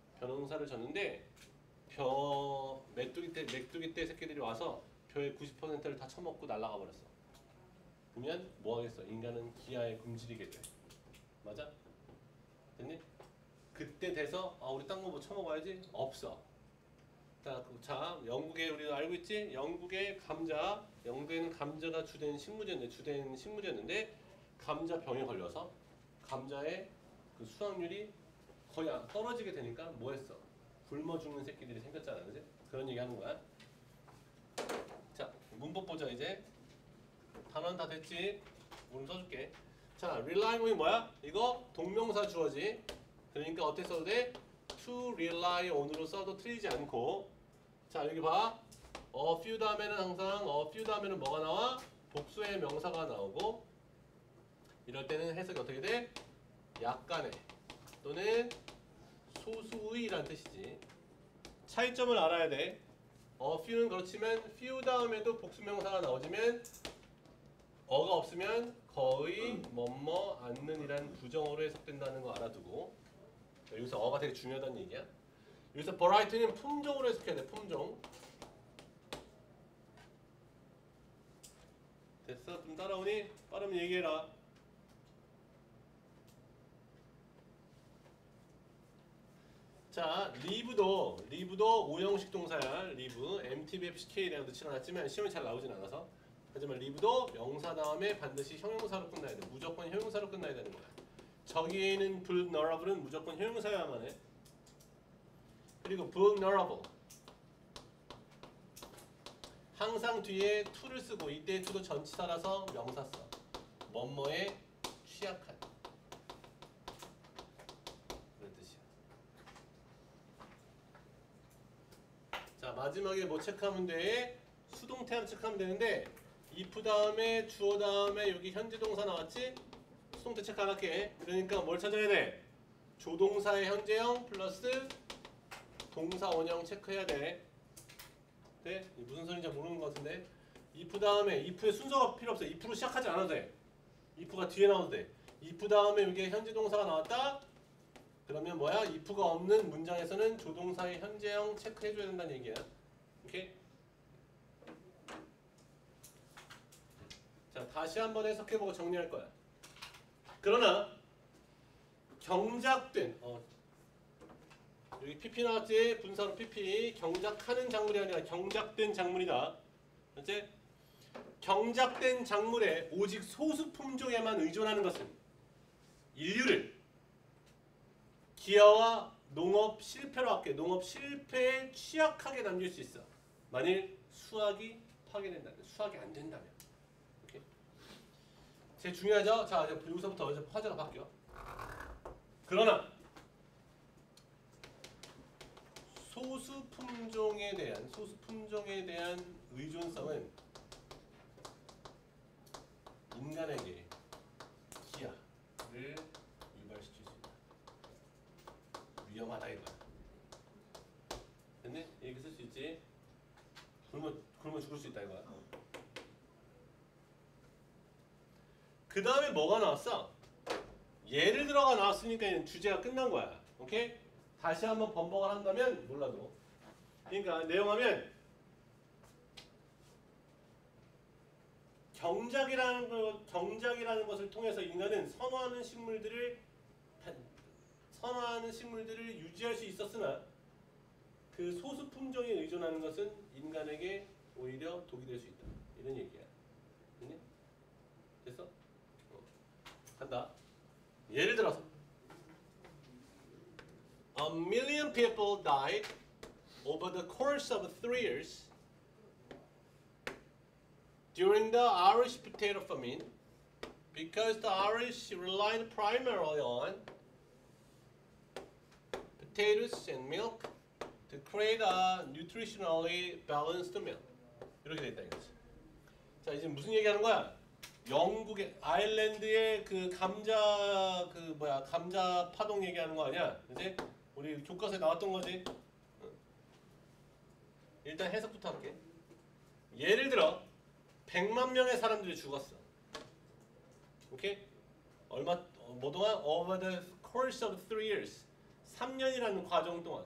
메뚜기 떼 새끼들이 와서 벼의 90%를 다 처먹고 날아가 버렸어. 그러면 뭐 하겠어? 인간은 기아에 굶주리게 돼. 맞아? 됐니? 그때 돼서 우리 딴 거 뭐 처먹어야지? 없어. 자, 영국에 우리가 알고 있지? 영국에는 감자가 주된 식물이었는데 감자 병에 걸려서 감자의 그 수확률이 거의 떨어지게 되니까 뭐 했어? 굶어 죽는 새끼들이 생겼잖아. 그지? 그런 얘기 하는 거야. 자, 문법 보자 이제. 단어는 다 됐지? 오늘 써줄게. 자, relying on이 뭐야? 이거 동명사 주어지. 그러니까 어떻게 써도 돼? to rely on으로 써도 틀리지 않고. 자, 여기 봐. a few 다음에는 항상 a few 다음에는 뭐가 나와? 복수의 명사가 나오고, 이럴 때는 해석이 어떻게 돼? 약간의 또는 소수의라는 뜻이지. 차이점을 알아야 돼. few는 그렇지만 few 다음에도 복수명사가 나오지만 어가 없으면 거의 뭐뭐 않는이란 부정어로 해석된다는 거 알아두고 여기서 어가 되게 중요하다는 얘기야. 여기서 variety는 품종으로 해석해야 돼. 품종. 됐어? 좀 따라오니? 빠르면 얘기해라. 자, live도 5형식 동사야. live, MTBFCK라고도 칠해놨지만 시험에 잘 나오진 않아서. 하지만 live도 명사 다음에 반드시 형용사로 끝나야 돼. 무조건 형용사로 끝나야 되는 거야. 저기에는 vulnerable은 무조건 형용사여야만 해. 그리고 vulnerable 항상 뒤에 to를 쓰고 이때 to도 전치사라서 명사 써. 뭐뭐에 취약한 그런 뜻이야. 자, 마지막에 뭐 체크하면 돼? 수동태함 체크하면 되는데 if 다음에 주어 다음에 여기 현재 동사 나왔지? 수동태 체크 안 할게. 그러니까 뭘 찾아야 돼? 조동사의 현재형 플러스 동사 원형 체크해야 돼. 네? 무슨 소리인지 모르는 것 같은데 if 다음에 if의 순서가 필요 없어. if로 시작하지 않아도 돼. if가 뒤에 나와도 돼. if 다음에 여기 현재 동사가 나왔다? 그러면 뭐야? if가 없는 문장에서는 조동사의 현재형 체크해줘야 된다는 얘기야. 오케이? 자, 다시 한번 해석해보고 정리할 거야. 그러나 경작된 여기 PP 나왔지? 분사로 PP. 경작하는 작물이 아니라 경작된 작물이다. 그렇지? 경작된 작물에 오직 소수 품종에만 의존하는 것은 인류를 기아와 농업 실패로 할게. 농업 실패에 취약하게 남길 수 있어. 만일 수학이 파괴된다면. 수학이 안 된다면. 오케이? 제일 중요하죠? 자, 이제 여기서부터 이제 화제가 바뀌어. 그러나 소수 품종에 대한 의존성은 인간에게 기아를 유발시킬 수 있다. 위험하다 이거야. 됐네? 이렇게 쓸 수 있지? 그러면 죽을 수 있다 이거야. 그 다음에 뭐가 나왔어? 예를 들어가 나왔으니까 주제가 끝난 거야. 오케이? 다시 한번 번복을 한다면 몰라도. 그러니까 내용하면 경작이라는 것을 통해서 인간은 선호하는 식물들을 유지할 수 있었으나 그 소수 품종에 의존하는 것은 인간에게 오히려 독이 될 수 있다. 이런 얘기야. 됐니? 됐어? 간다. 예를 들어서 A million people died over the course of 3 years during the Irish potato famine because the Irish relied primarily on potatoes and milk to create a nutritionally balanced meal. 이렇게 돼 있다 이거지. 자, 이제 무슨 얘기하는 거야? 영국의 아일랜드의 그 감자 감자 파동 얘기하는 거 아니야? 그지? 우리 교과서에 나왔던 거지. 일단 해석부터 할게. 예를 들어 100만 명의 사람들이 죽었어. 오케이? 뭐 동안? Over the course of 3 years. 3년이라는 과정 동안에.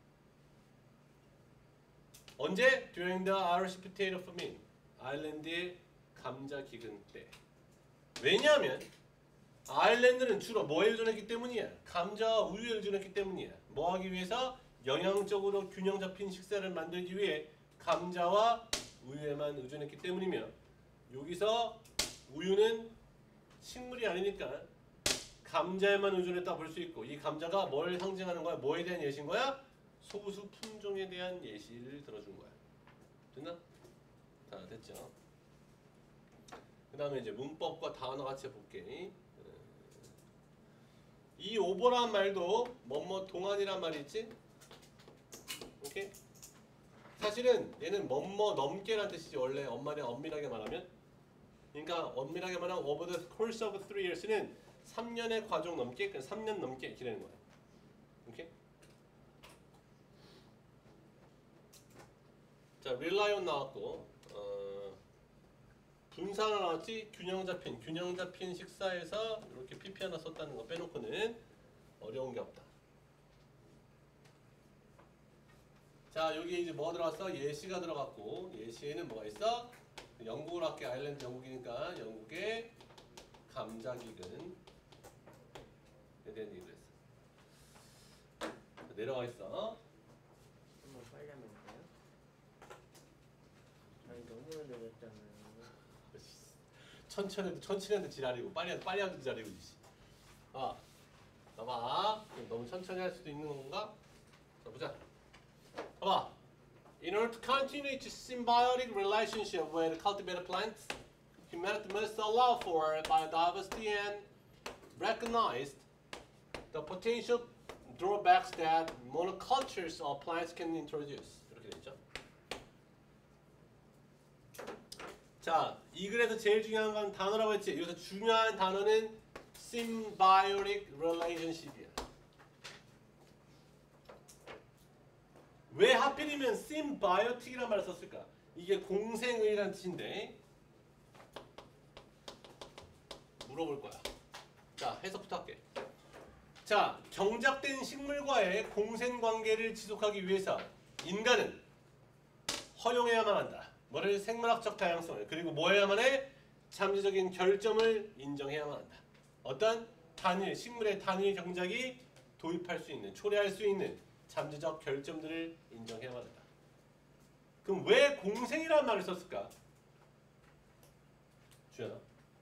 언제? During the Irish potato famine. 아일랜드의 감자 기근 때. 왜냐하면 아일랜드는 주로 뭐에 의존했기 때문이야? 감자와 우유에 의존했기 때문이야. 뭐 하기 위해서? 영양적으로 균형 잡힌 식사를 만들기 위해 감자와 우유에만 의존했기 때문이며, 여기서 우유는 식물이 아니니까 감자에만 의존했다 볼 수 있고, 이 감자가 뭘 상징하는 거야? 뭐에 대한 예시인 거야? 소수 품종에 대한 예시를 들어준 거야. 됐나? 자, 됐죠? 그 다음에 이제 문법과 단어 같이 해볼게. 이 오버란 말도 뭐뭐 동안이란 말이 있지? 오케이? 사실은 얘는 뭐뭐 넘게란 뜻이지. 원래 엄밀하게 말하면. 그러니까 엄밀하게 말하면 over the course of 3 years는 3년의 과정 넘게, 그냥 3년 넘게 이렇게 되는 거야. 오케이? 자, rely on 나왔고, 분사 하나 나왔지? 균형 잡힌 식사에서 이렇게 PP 하나 썼다는 거 빼놓고는 어려운 게 없다. 자, 여기 이제 뭐 들어갔어? 예시가 들어갔고, 예시에는 뭐가 있어? 영국을 할게. 아일랜드 영국이니까 영국의 감자기근 에 대한 얘기를 했어. 내려가 있어. 한번 빨리 하면 돼요? 아니 너무 느렸잖아요. 천천히 해도 지랄이고 빨리 해도 지랄이고. 아, 봐봐. 너무 천천히 할 수도 있는 건가? 자, 보자. 봐봐. In order to continue its symbiotic relationship with cultivated plants, humanity must allow for biodiversity and recognize the potential drawbacks that monocultures of plants can introduce. 이렇게 돼 있죠. 자, 이 글에서 제일 중요한 건 단어라고 했지. 여기서 중요한 단어는 symbiotic relationship이야. 왜 하필이면 symbiotic이란 말을 썼을까? 이게 공생의라는 뜻인데 물어볼 거야. 자, 해석부터 할게. 자, 경작된 식물과의 공생관계를 지속하기 위해서 인간은 허용해야만 한다. 뭐를? 생물학적 다양성을. 그리고 뭐 해야만 해? 잠재적인 결점을 인정해야만 한다. 어떤? 식물의 단일 경작이 도입할 수 있는, 초래할 수 있는 잠재적 결점들을 인정해야만 한다. 그럼 왜 공생이라는 말을 썼을까? 주연아.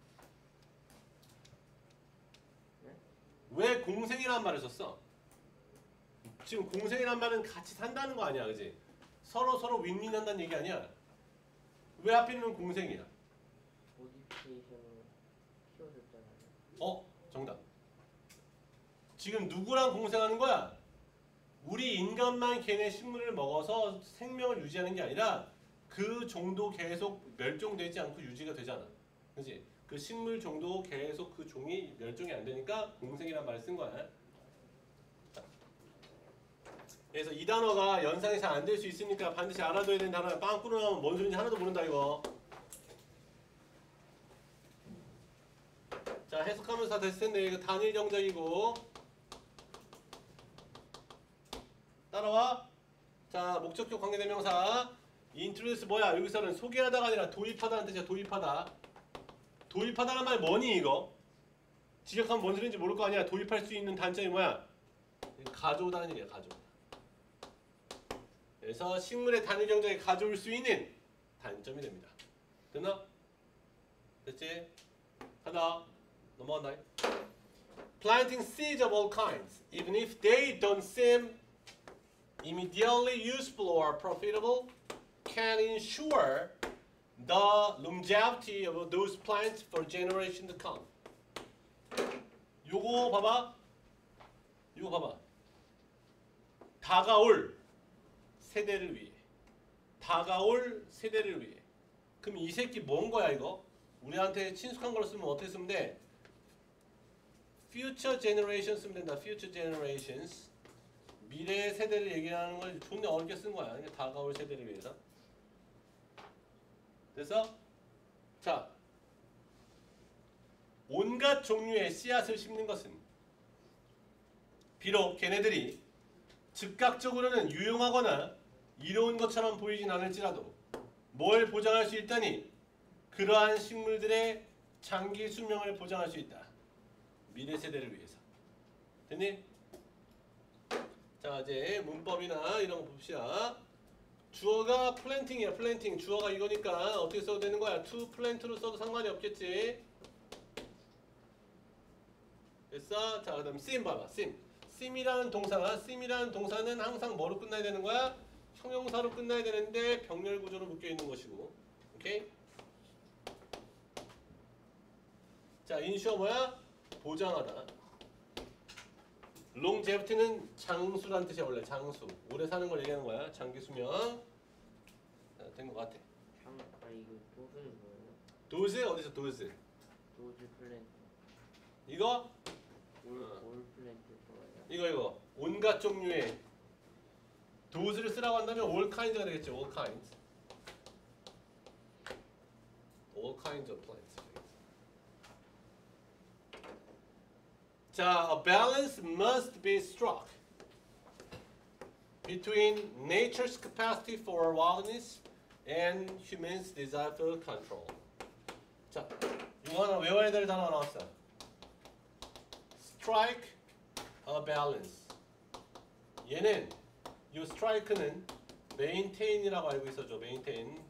왜 공생이라는 말을 썼어? 지금 공생이라는 말은 같이 산다는 거 아니야, 그지? 서로 윈윈한다는 얘기 아니야? 왜 하필이면 공생이야? 모디피케이션으로 키워줬잖아요. 정답. 지금 누구랑 공생하는 거야? 우리 인간만 걔네 식물을 먹어서 생명을 유지하는 게 아니라 그 종도 계속 멸종되지 않고 유지가 되잖아. 그치? 그 식물 종도 계속 그 종이 멸종이 안 되니까 공생이란 말을 쓴 거야. 그래서 이 단어가 연상이 잘 안 될 수 있으니까 반드시 알아둬야 되는 단어야. 빵 끊어나오면 뭔 소리인지 하나도 모른다 이거. 자, 해석하면서 다 됐을 텐데 이거 단일 경작이고. 따라와. 자, 목적격 관계대명사. introduce 뭐야? 여기서는 소개하다가 아니라 도입하다는 뜻이야. 도입하다. 도입하다는 말 뭐니 이거? 지적하면 뭔 소리인지 모를 거 아니야. 도입할 수 있는 단점이 뭐야? 가져오다는 얘기야. 가져오다. 그래서 식물의 단일 경작에 가져올 수 있는 단점이 됩니다. 됐나? 됐지? 하나 넘어간다. Planting seeds of all kinds, even if they don't seem immediately useful or profitable, can ensure the longevity of those plants for generations to come. 요거 봐봐. 이거 봐봐. 다가올 세대를 위해. 다가올 세대를 위해. 그럼 이 새끼 뭔 거야 이거? 우리한테 친숙한 걸로 쓰면 어떻게 쓰면 돼? Future generation 쓰면 된다. Future generations. 미래 세대를 얘기하는 걸 존나 어렵게 쓴 거야. 그러니까 다가올 세대를 위해서. 됐어? 자, 온갖 종류의 씨앗을 심는 것은 비록 걔네들이 즉각적으로는 유용하거나 이로운 것처럼 보이진 않을지라도 뭘 보장할 수 있다니? 그러한 식물들의 장기 수명을 보장할 수 있다. 미래 세대를 위해서. 됐니? 자, 이제 문법이나 이런 거 봅시다. 주어가 플랜팅이야. 플랜팅. 주어가 이거니까 어떻게 써도 되는 거야? to plant로 써도 상관이 없겠지. 됐어? 자, 그 다음 sim 봐봐. sim이라는 동사는 항상 뭐로 끝나야 되는 거야? 형용사로 끝나야 되는데 병렬 구조로 묶여 있는 것이고. 오케이? 자, ensure 뭐야? 보장하다. longevity는 장수란 뜻이야. 원래 장수. 오래 사는 걸 얘기하는 거야. 장기 수명. 된 것 같아. 이거 도스는 뭐예요? 도즈? 어디서 도즈? 도즈 플랜트. 이거? 올 플랜트 뭐예요? 이거 온갖 종류의 도즈를 쓰라고 한다면 all kinds가 되겠죠. all kinds. all kinds of plants. 자, a balance must be struck between nature's capacity for wildness and human's desire for control. 자, 이거 하나 외워야 될 단어가 나왔어. strike a balance. 얘는 이 strike는 maintain이라고 알고 있어줘. maintain.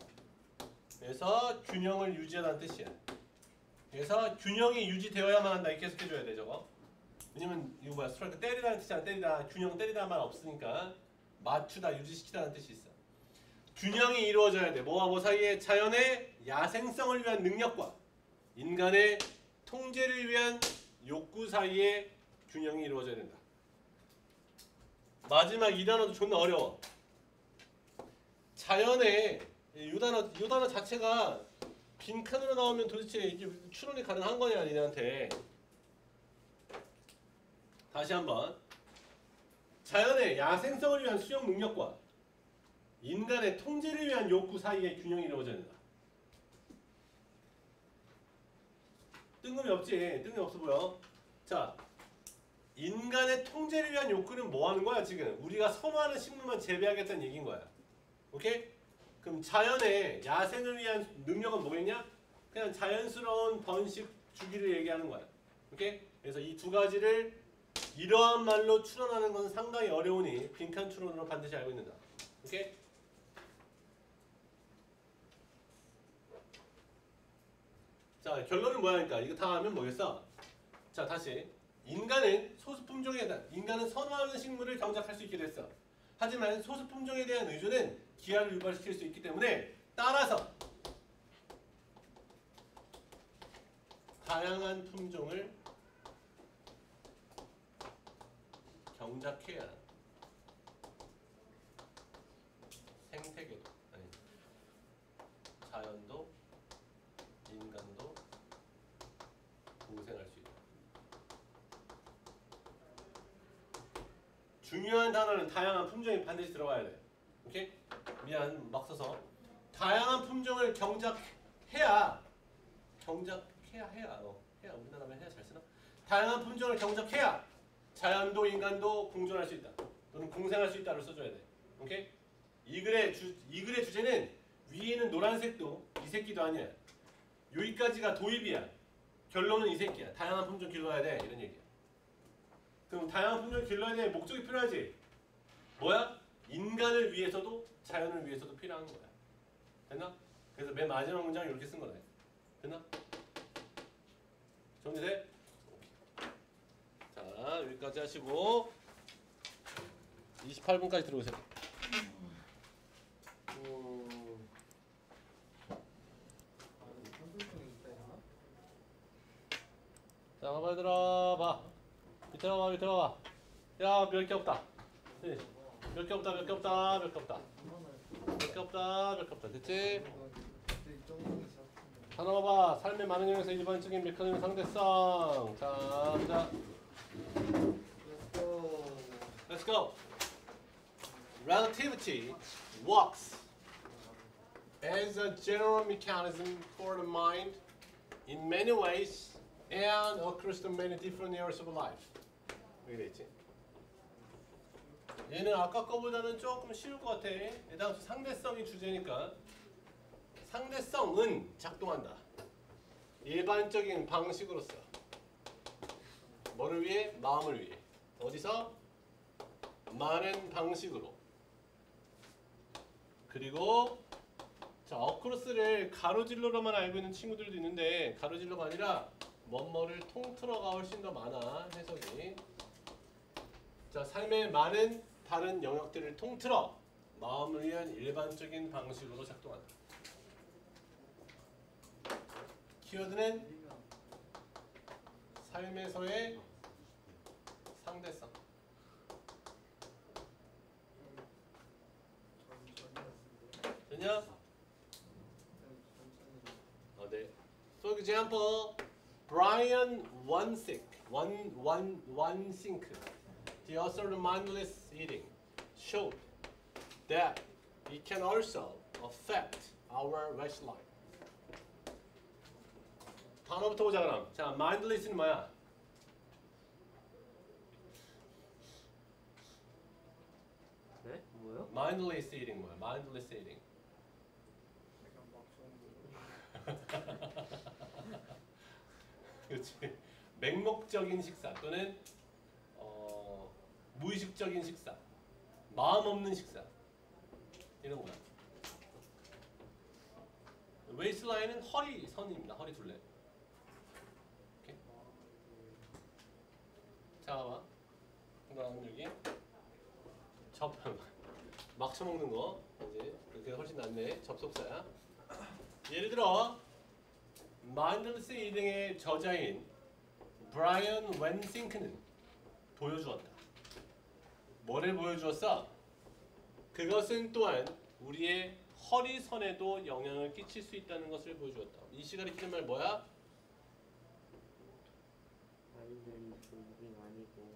그래서 균형을 유지하다는 뜻이야. 그래서 균형이 유지되어야만 한다. 이렇게 해석해줘야 돼 저거. 왜냐면 이거 뭐야 스트라이크 때리다는 뜻이 아니라 때리다 균형 때리다 말 없으니까 맞추다 유지시키다는 뜻이 있어. 균형이 이루어져야 돼. 뭐와 뭐 사이에 자연의 야생성을 위한 능력과 인간의 통제를 위한 욕구 사이에 균형이 이루어져야 된다. 마지막 이 단어도 존나 어려워. 자연의 이 단어 자체가 빈칸으로 나오면 도대체 이게 추론이 가능한 거냐 니네한테. 다시 한번. 자연의 야생성을 위한 수용 능력과 인간의 통제를 위한 욕구 사이에 균형이 이루어져야 된다. 뜬금이 없지. 뜬금이 없어 보여. 자, 인간의 통제를 위한 욕구는 뭐 하는 거야 지금? 우리가 선호하는 식물만 재배하겠다는 얘기인 거야. 오케이? 그럼 자연의 야생을 위한 능력은 뭐겠냐? 그냥 자연스러운 번식 주기를 얘기하는 거야. 오케이? 그래서 이 두 가지를 이러한 말로 추론하는 건 상당히 어려우니 빈칸 추론으로 반드시 알고 있는다. 오케이? 자, 결론은 뭐야니까 이거 다 하면 뭐겠어? 자, 다시 인간은 소수품종에 대한 인간은 선호하는 식물을 경작할 수 있게 됐어. 하지만 소수품종에 대한 의존은 기하를 유발시킬 수 있기 때문에 따라서 다양한 품종을 경작해야 생태계도 아니 자연도 인간도 공생할 수 있다. 중요한 단어는 다양한 품종이 반드시 들어가야 돼. 오케이? 미안 막 써서 다양한 품종을 경작해야 해야 우리나라 말 해야 잘 쓰나? 다양한 품종을 경작해야 자연도 인간도 공존할 수 있다. 또는 공생할 수 있다를 써줘야 돼. 오케이? 이 글의 주제는 위에는 노란색도 이 새끼도 아니야. 여기까지가 도입이야. 결론은 이 새끼야. 다양한 품종 길러야 돼. 이런 얘기야. 그럼 다양한 품종 길러야 돼. 목적이 필요하지. 뭐야? 인간을 위해서도 자연을 위해서도 필요한 거야. 됐나? 그래서 맨 마지막 문장을 이렇게 쓴 거네. 됐나? 정리돼? 자, 여기까지 하시고 28분까지 들어오세요. 자, 빨리 들어봐. 밑에 와봐, 밑에 와봐. 야, 몇 개 없다. 몇 개 없다, 몇 개 없다, 몇 개 없다. 몇 개 없다, 몇 개 없다. 됐지? 하나 봐봐. 삶의 많은 영역에서 일반적인 메커니즘 상대성. 자. Let's go. Relativity works as a general mechanism for the mind in many ways and across the many different areas of life. 이렇게 돼 있지. 얘는 아까 거보다는 조금 쉬울 것 같아. 일단 상대성이 주제니까. 상대성은 작동한다. 일반적인 방식으로서. 뭐를 위해? 마음을 위해. 어디서? 많은 방식으로. 그리고 자, 어크로스를 가로질러로만 알고 있는 친구들도 있는데 가로질러가 아니라 뭐뭐를 통틀어가 훨씬 더 많아. 해석이. 자, 삶의 많은 다른 영역들을 통틀어 마음을 위한 일반적인 방식으로 작동한다. 키워드는 삶에서의 상대성. 됐냐? 네. For example, Brian Wansink, the author of Mindless Eating, showed that it can also affect our waistline. 단어부터 보자 그럼. 자, mindless는 뭐야? 네? 뭐요? mindless eating 뭐야? mindless eating. 약간 막 좋은 그렇지. 맹목적인 식사 또는 무의식적인 식사, 마음 없는 식사 이런 거야. 웨이스라인은 허리 선입니다. 허리 둘레. 이렇게. 자, 봐봐. 그다음 여기 막 쳐먹는 거 이제 그게 훨씬 낫네. 접속사야. 예를 들어 마인드리스 이등의 저자인 브라이언 웬싱크는 보여주었다. 뭐를 보여주었어? 그것은 또한 우리의 허리선에도 영향을 끼칠 수 있다는 것을 보여주었다. 이 시가 가리키는 말 뭐야? 마인드리스 이딩 아니고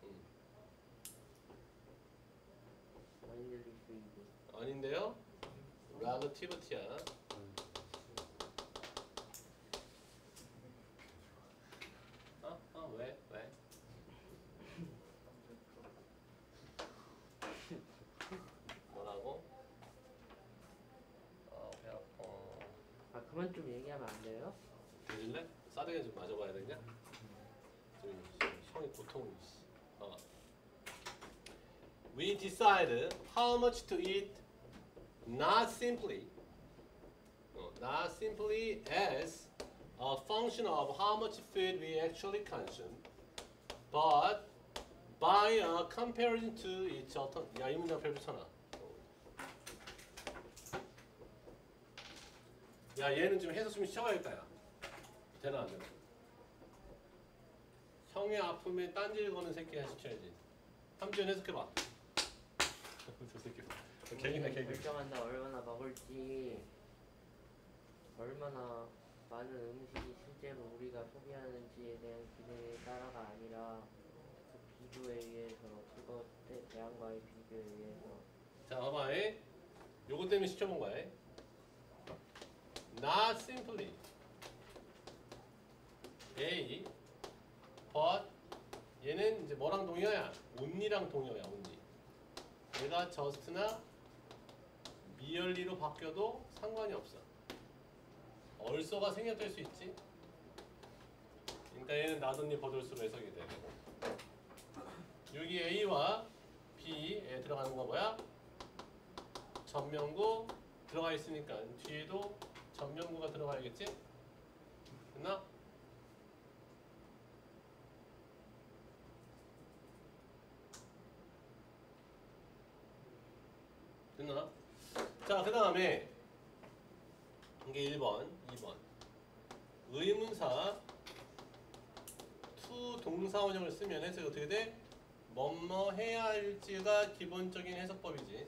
마인드리스 이딩. 아닌데요? relativity야. 왜? 뭐라고? 배 아파. 아 그만 좀 얘기하면 안 돼요? 되질래? 싸대기 좀 맞아봐야 되냐? 형이 고통이. We decide how much to eat, not simply as a function of how much food we actually consume, but by a comparison to its alternative. 야, 이 문장 별 붙여놔. 야, 얘는 좀 해서 좀 쉬어야겠다. 야. 되나 안 되나? 형의 아픔에 딴지를 거는 새끼야 시켜야지. 함지연 해석해봐. 저 새끼. 개기나 개기. 결정한다 얼마나 먹을지, 얼마나 많은 음식이 실제로 우리가 소비하는지에 대한 기준에 따라가 아니라 그 비교에 의해서 그것에 대한과의 비교에 의해서. 자, 봐봐. 요거 때문에 시켜본 거야. Not simply A, but 얘는 이제 뭐랑 동의어야? only랑 동의어야. only. 얘가 just나 merely로 바뀌어도 상관이 없어. 얼서가 생략될 수 있지. 그러니까 얘는 나덧니 버돌수로 해석이 돼야 되고. 여기 A와 B에 들어가는 거 뭐야? 전명구 들어가 있으니까 뒤에도 전명구가 들어가야겠지? 됐나? 됐나? 자, 그 다음에 이게 1번, 2번 의문사 to 동사원형을 쓰면 해석이 어떻게 돼? 뭐뭐 해야 할지가 기본적인 해석법이지.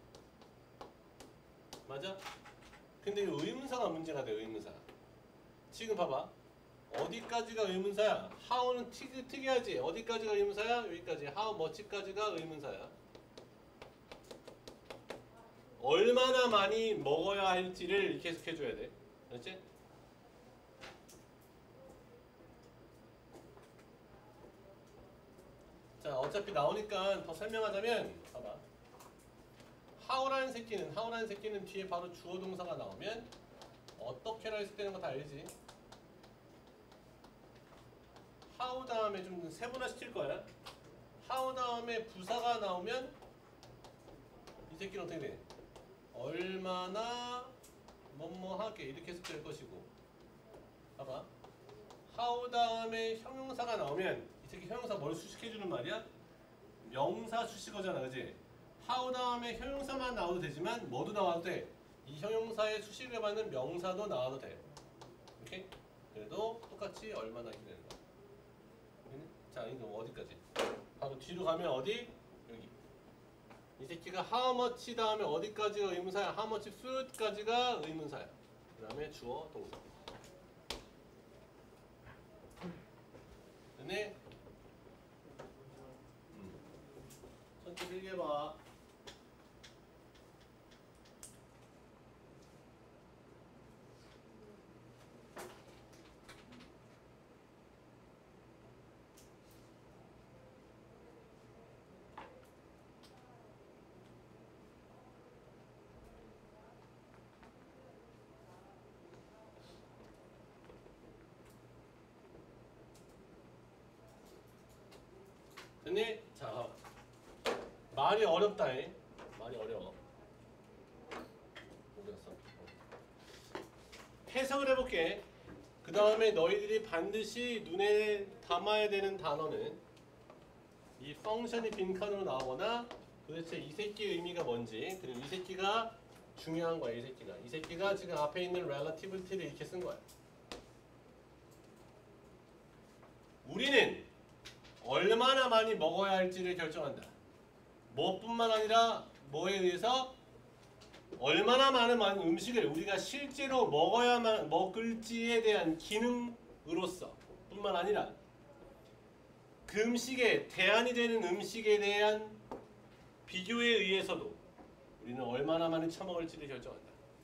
맞아? 근데 이 의문사가 문제가 돼. 의문사. 지금 봐봐. 어디까지가 의문사야? how는 특이하지. 어디까지가 의문사야? 여기까지. how much까지가 의문사야. 얼마나 많이 먹어야 할지를 이렇게 해석해줘야 돼. 알았지? 자, 어차피 나오니까 더 설명하자면 봐봐. how라는 새끼는 뒤에 바로 주어 동사가 나오면 어떻게라 했을 때는 거 다 알지? how 다음에 좀 세분화 시킬 거야. how 다음에 부사가 나오면 이 새끼는 어떻게 돼? 얼마나 뭐뭐하게 이렇게 해석될 것이고. 봐봐. how 다음에 형용사가 나오면 이 새끼 형용사 뭘 수식해주는 말이야? 명사 수식어잖아, 그지? how 다음에 형용사만 나와도 되지만 뭐도 나와도 돼. 이 형용사의 수식을 받는 명사도 나와도 돼. 오케이? 그래도 똑같이 얼마나 이렇게 되는 거야. 자, 이거 어디까지? 바로 뒤로 가면 어디? 여기. 이 새끼가 how much 다음에 어디까지가 의문사야? how much food까지가 의문사야. 그 다음에 주어 동사. 됐네? 천천히 길게 봐. 말이 어렵다. 말이 어려워. 어디갔어? 해석을 해볼게. 그 다음에 너희들이 반드시 눈에 담아야 되는 단어는 이 펑션이 빈칸으로 나오거나 도대체 이 새끼의 의미가 뭔지, 그리고 이 새끼가 중요한 거야. 이 새끼가 지금 앞에 있는 relativity를 이렇게 쓴 거야. 우리는 얼마나 많이 먹어야 할지를 결정한다. 뭐뿐만 아니라 뭐에 의해서 얼마나 많은 음식을 우리가 실제로 먹어야만 먹을지에 대한 기능으로서 뿐만 아니라 그 음식에 대안이 되는 음식에 대한 비교에 의해서도 우리는 얼마나 많이 처먹을지를 결정한다.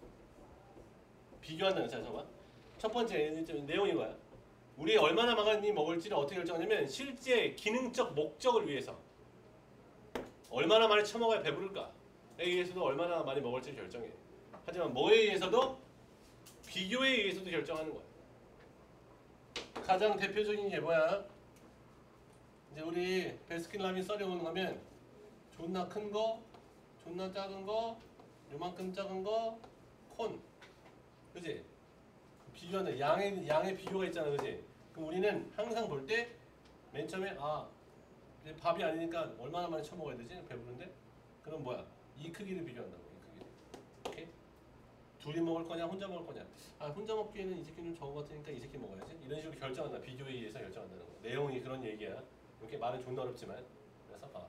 비교한다는 자, 잠깐만. 첫 번째 내용이 뭐야? 우리 얼마나 많이 먹을지를 어떻게 결정하냐면 실제 기능적 목적을 위해서 얼마나 많이 처먹어야 배부를까에 의해서도 얼마나 많이 먹을지를 결정해. 하지만 뭐에 의해서도 비교에 의해서도 결정하는 거야. 가장 대표적인 게 뭐야? 이제 우리 베스킨라빈 썰어오는 거면 존나 큰 거, 존나 작은 거, 요만큼 작은 거, 콘. 그지? 비교하는 양의 비교가 있잖아. 그지? 그럼 우리는 항상 볼 때 맨 처음에 이제 밥이 아니니까 얼마나 많이 처먹어야 되지? 배부른데? 그럼 뭐야? 이 크기를 비교한다고. 이 크기를. 오케이? 둘이 먹을 거냐 혼자 먹을 거냐. 혼자 먹기에는 이 새끼는 적은 것 같으니까 이 새끼 먹어야지. 이런 식으로 결정한다. 비교에 의해서 결정한다는 거. 내용이 그런 얘기야. 이렇게 말은 존나 어렵지만. 그래서 봐.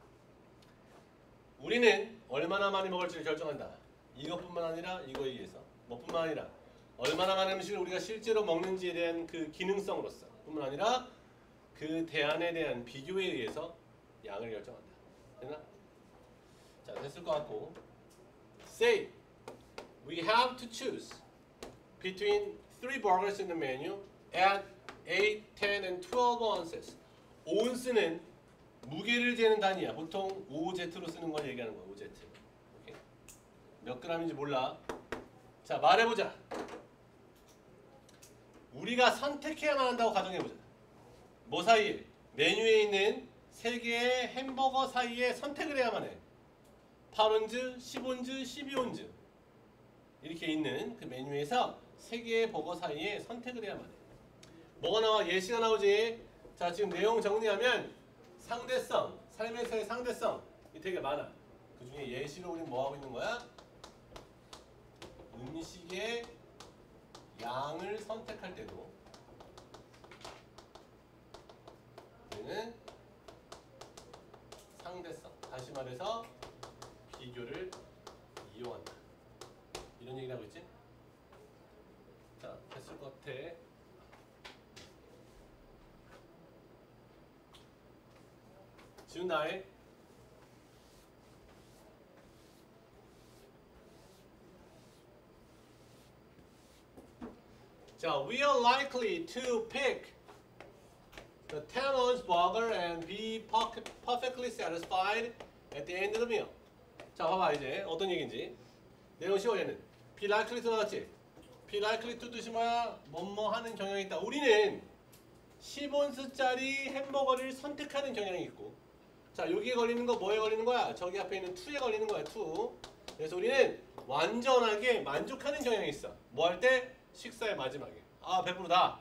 우리는 얼마나 많이 먹을지를 결정한다. 이것뿐만 아니라 이거에 의해서. 뭐뿐만 아니라 얼마나 많은 음식을 우리가 실제로 먹는지에 대한 그 기능성으로서 뿐만 아니라 그 대안에 대한 비교에 의해서 양을 결정한다. 됐나? 자, 됐을 것 같고. Say, we have to choose between 3 burgers in the menu at 8, 10, and 12 ounces. 오운스는 무게를 재는 단위야. 보통 5Z로 쓰는 걸 얘기하는 거야. 5Z. 오케이? 몇 g인지 몰라. 자, 말해보자. 우리가 선택해야만 한다고 가정해보자. 뭐 사이에? 메뉴에 있는 3개의 햄버거 사이에 선택을 해야만 해. 8온즈, 10온즈, 12온즈 이렇게 있는 그 메뉴에서 3개의 버거 사이에 선택을 해야만 해. 뭐가 나와? 예시가 나오지? 자, 지금 내용 정리하면 상대성, 삶에서의 상대성이 되게 많아. 그 중에 예시로 우리는 뭐 하고 있는 거야? 음식의 양을 선택할 때도 우리는 상대성, 다시 말해서 비교를 이용한다. 이런 얘기를 하고 있지? 자, 됐을 것 같아. 지훈 나의 자, we are likely to pick the 10-ounce burger and be perfectly satisfied at the end of the meal. 자, 봐봐 이제 어떤 얘기인지. 내용 쉬워 얘는. be likely to 나왔지? be likely to 뜻이 뭐야? 뭐뭐 하는 경향이 있다. 우리는 10온스짜리 햄버거를 선택하는 경향이 있고, 자, 여기에 걸리는 거 뭐에 걸리는 거야? 저기 앞에 있는 2에 걸리는 거야. 2. 그래서 우리는 완전하게 만족하는 경향이 있어. 뭐 할 때? 식사의 마지막에. 배부르다.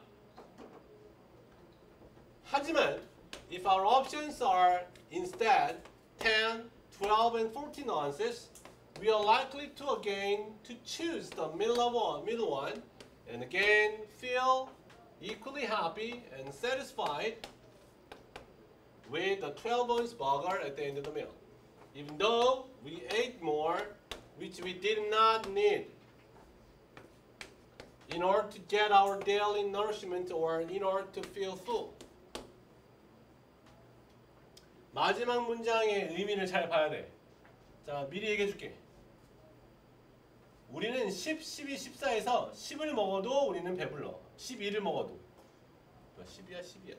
하지만 if our options are instead 10, 12, and 14 ounces, we are likely to again to choose the middle one and again feel equally happy and satisfied with the 12-ounce burger at the end of the meal, even though we ate more, which we did not need, in order to get our daily nourishment or in order to feel full. 마지막 문장의 의미를 잘 봐야 돼. 자, 미리 얘기해 줄게. 우리는 10, 12, 14에서 10을 먹어도 우리는 배불러. 12를 먹어도. 10이야, 10이야.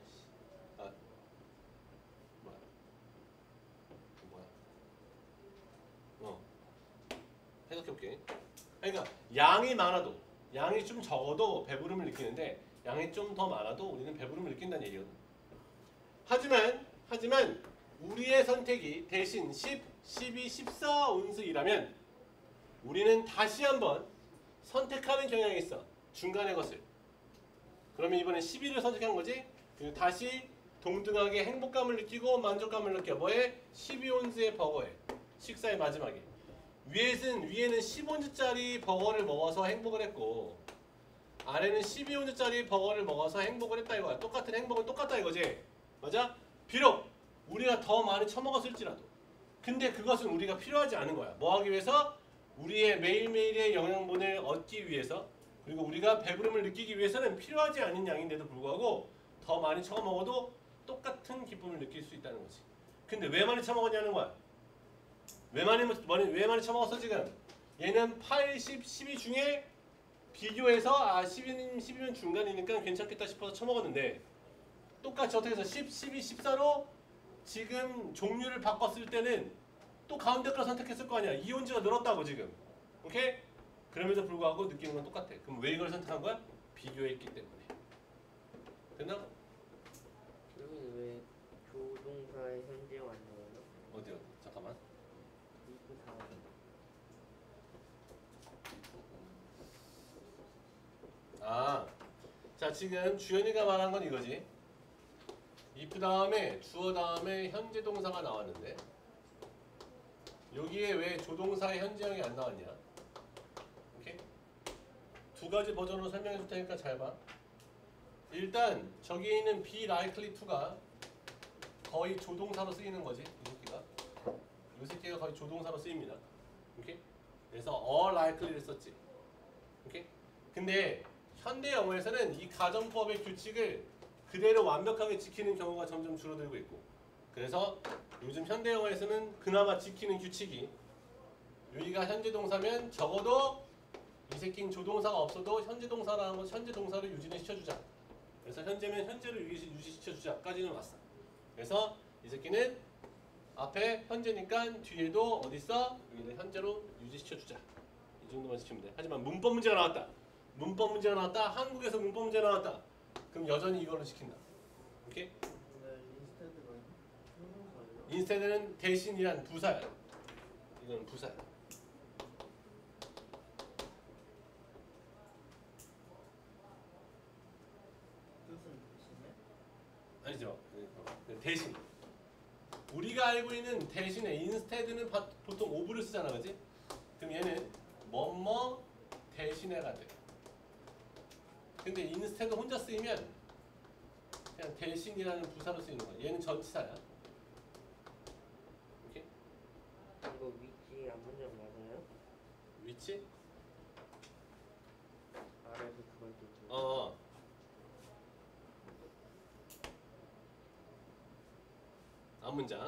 해석해볼게. 그러니까 양이 많아도, 양이 좀 적어도 배부름을 느끼는데 양이 좀 더 많아도 우리는 배부름을 느낀다는 얘기거든. 하지만 우리의 선택이 대신 10, 12, 14온스이라면 우리는 다시 한번 선택하는 경향이 있어. 중간의 것을. 그러면 이번엔 12를 선택한 거지. 그리고 다시 동등하게 행복감을 느끼고 만족감을 느껴. 뭐에? 12온즈의 버거에. 식사의 마지막에. 위에는 15온즈짜리 버거를 먹어서 행복을 했고 아래는 12온즈짜리 버거를 먹어서 행복을 했다 이거야. 똑같은 행복은 똑같다 이거지. 맞아? 비록 우리가 더 많이 처먹었을지라도 근데 그것은 우리가 필요하지 않은 거야. 뭐 하기 위해서? 우리의 매일매일의 영양분을 얻기 위해서 그리고 우리가 배부름을 느끼기 위해서는 필요하지 않은 양인데도 불구하고 더 많이 처먹어도 똑같은 기쁨을 느낄 수 있다는 거지. 근데 왜 많이 처먹었냐는 거야. 왜 많이 처먹었어 지금? 얘는 8, 10, 12 중에 비교해서 12면 중간이니까 괜찮겠다 싶어서 처먹었는데 똑같이 어떻게 해서 10, 12, 14로 지금 종류를 바꿨을 때는 또 가운데 걸 선택했을 거 아니야. 이온즈가 늘었다고 지금. 오케이? 그럼에도 불구하고 느끼는 건 똑같아. 그럼 왜 이걸 선택한 거야? 비교했기 때문에. 됐나? 여기는 왜 조동사의 현재형 안 나와요? 어디 잠깐만. 이거 다 자 지금 주연이가 말한 건 이거지. if 다음에 주어 다음에 현재 동사가 나왔는데 여기에 왜 조동사의 현재형이 안 나왔냐? 오케이? 두 가지 버전으로 설명해 줄 테니까 잘 봐. 일단 저기 있는 be likely to가 거의 조동사로 쓰이는 거지. 이 새끼가 거의 조동사로 쓰입니다. 오케이? 그래서 all likely를 썼지. 오케이? 근데 현대 영어에서는 이 가정법의 규칙을 그대로 완벽하게 지키는 경우가 점점 줄어들고 있고 그래서 요즘 현대 영어에서는 그나마 지키는 규칙이 여기가 현재 동사면 적어도 이 새끼는 조동사가 없어도 현재 동사라는 건 현재 동사를 유지는 시켜주자. 그래서 현재면 현재를 유지시켜주자까지는 왔어. 그래서 이 새끼는 앞에 현재니까 뒤에도 어딨어? 여기는 현재로 유지시켜주자. 이 정도만 시키면 돼. 하지만 문법 문제가 나왔다. 문법 문제가 나왔다. 한국에서 문법 문제가 나왔다. 그럼 여전히 이걸로 시킨다. 오케이? 근데 인스테드가 형용사예요? 인스테드는 대신이란 부사야. 이건 부사야. 뜻은 대신에? 아니죠. 대신. 우리가 알고 있는 대신에 instead는 보통 of를 쓰잖아, 그렇지? 그럼 얘는 뭐뭐 대신에가 돼. 근데 instead 혼자 쓰이면 그냥 대신이라는 부사로 쓰이는 거야. 얘는 전치사야. 오케이? 이거 위치 안 문장 맞아요? 위치? 아래서 두 번째 줄. 앞문장.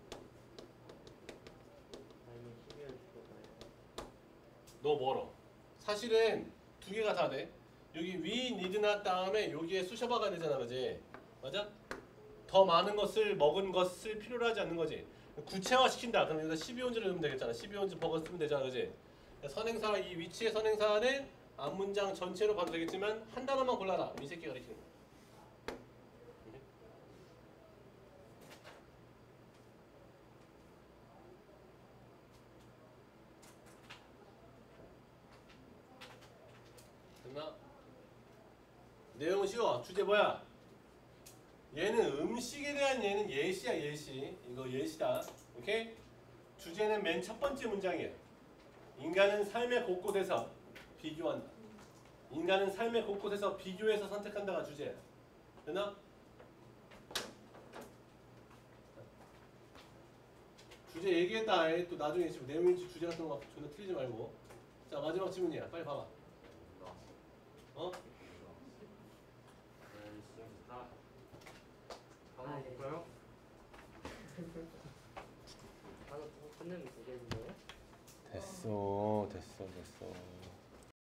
아니면 12월 줄까요? 너 멀어. 사실은 두 개가 다 돼. 여기 we need not 다음에 여기에 쑤셔박아야 되잖아, 그지? 맞아? 더 많은 것을 먹은 것을 필요로 하지 않는 거지. 구체화 시킨다. 그럼 여기다 12온즈를 넣으면 되겠잖아. 12온즈 버거 쓰면 되잖아, 그지? 선행사, 이 위치의 선행사는 앞문장 전체로 봐도 되겠지만 한 단어만 골라라. 이 새끼가 가리키는 거야. 됐나? 내용은 쉬워. 주제 뭐야? 얘는 음식에 대한 얘는 예시야, 예시. 이거 예시다. 오케이? 주제는 맨 첫 번째 문장이에요. 인간은 삶의 곳곳에서 비교한다. 인간은 삶의 곳곳에서 비교해서 선택한다가 주제야. 됐나? 주제 얘기했다. 또 나중에 지금 내용인지 주제 같은 거 존나 틀리지 말고. 자, 마지막 질문이야. 빨리 봐봐. 어? 한번 볼까요? 바로 끝내면 되겠는데요? 됐어.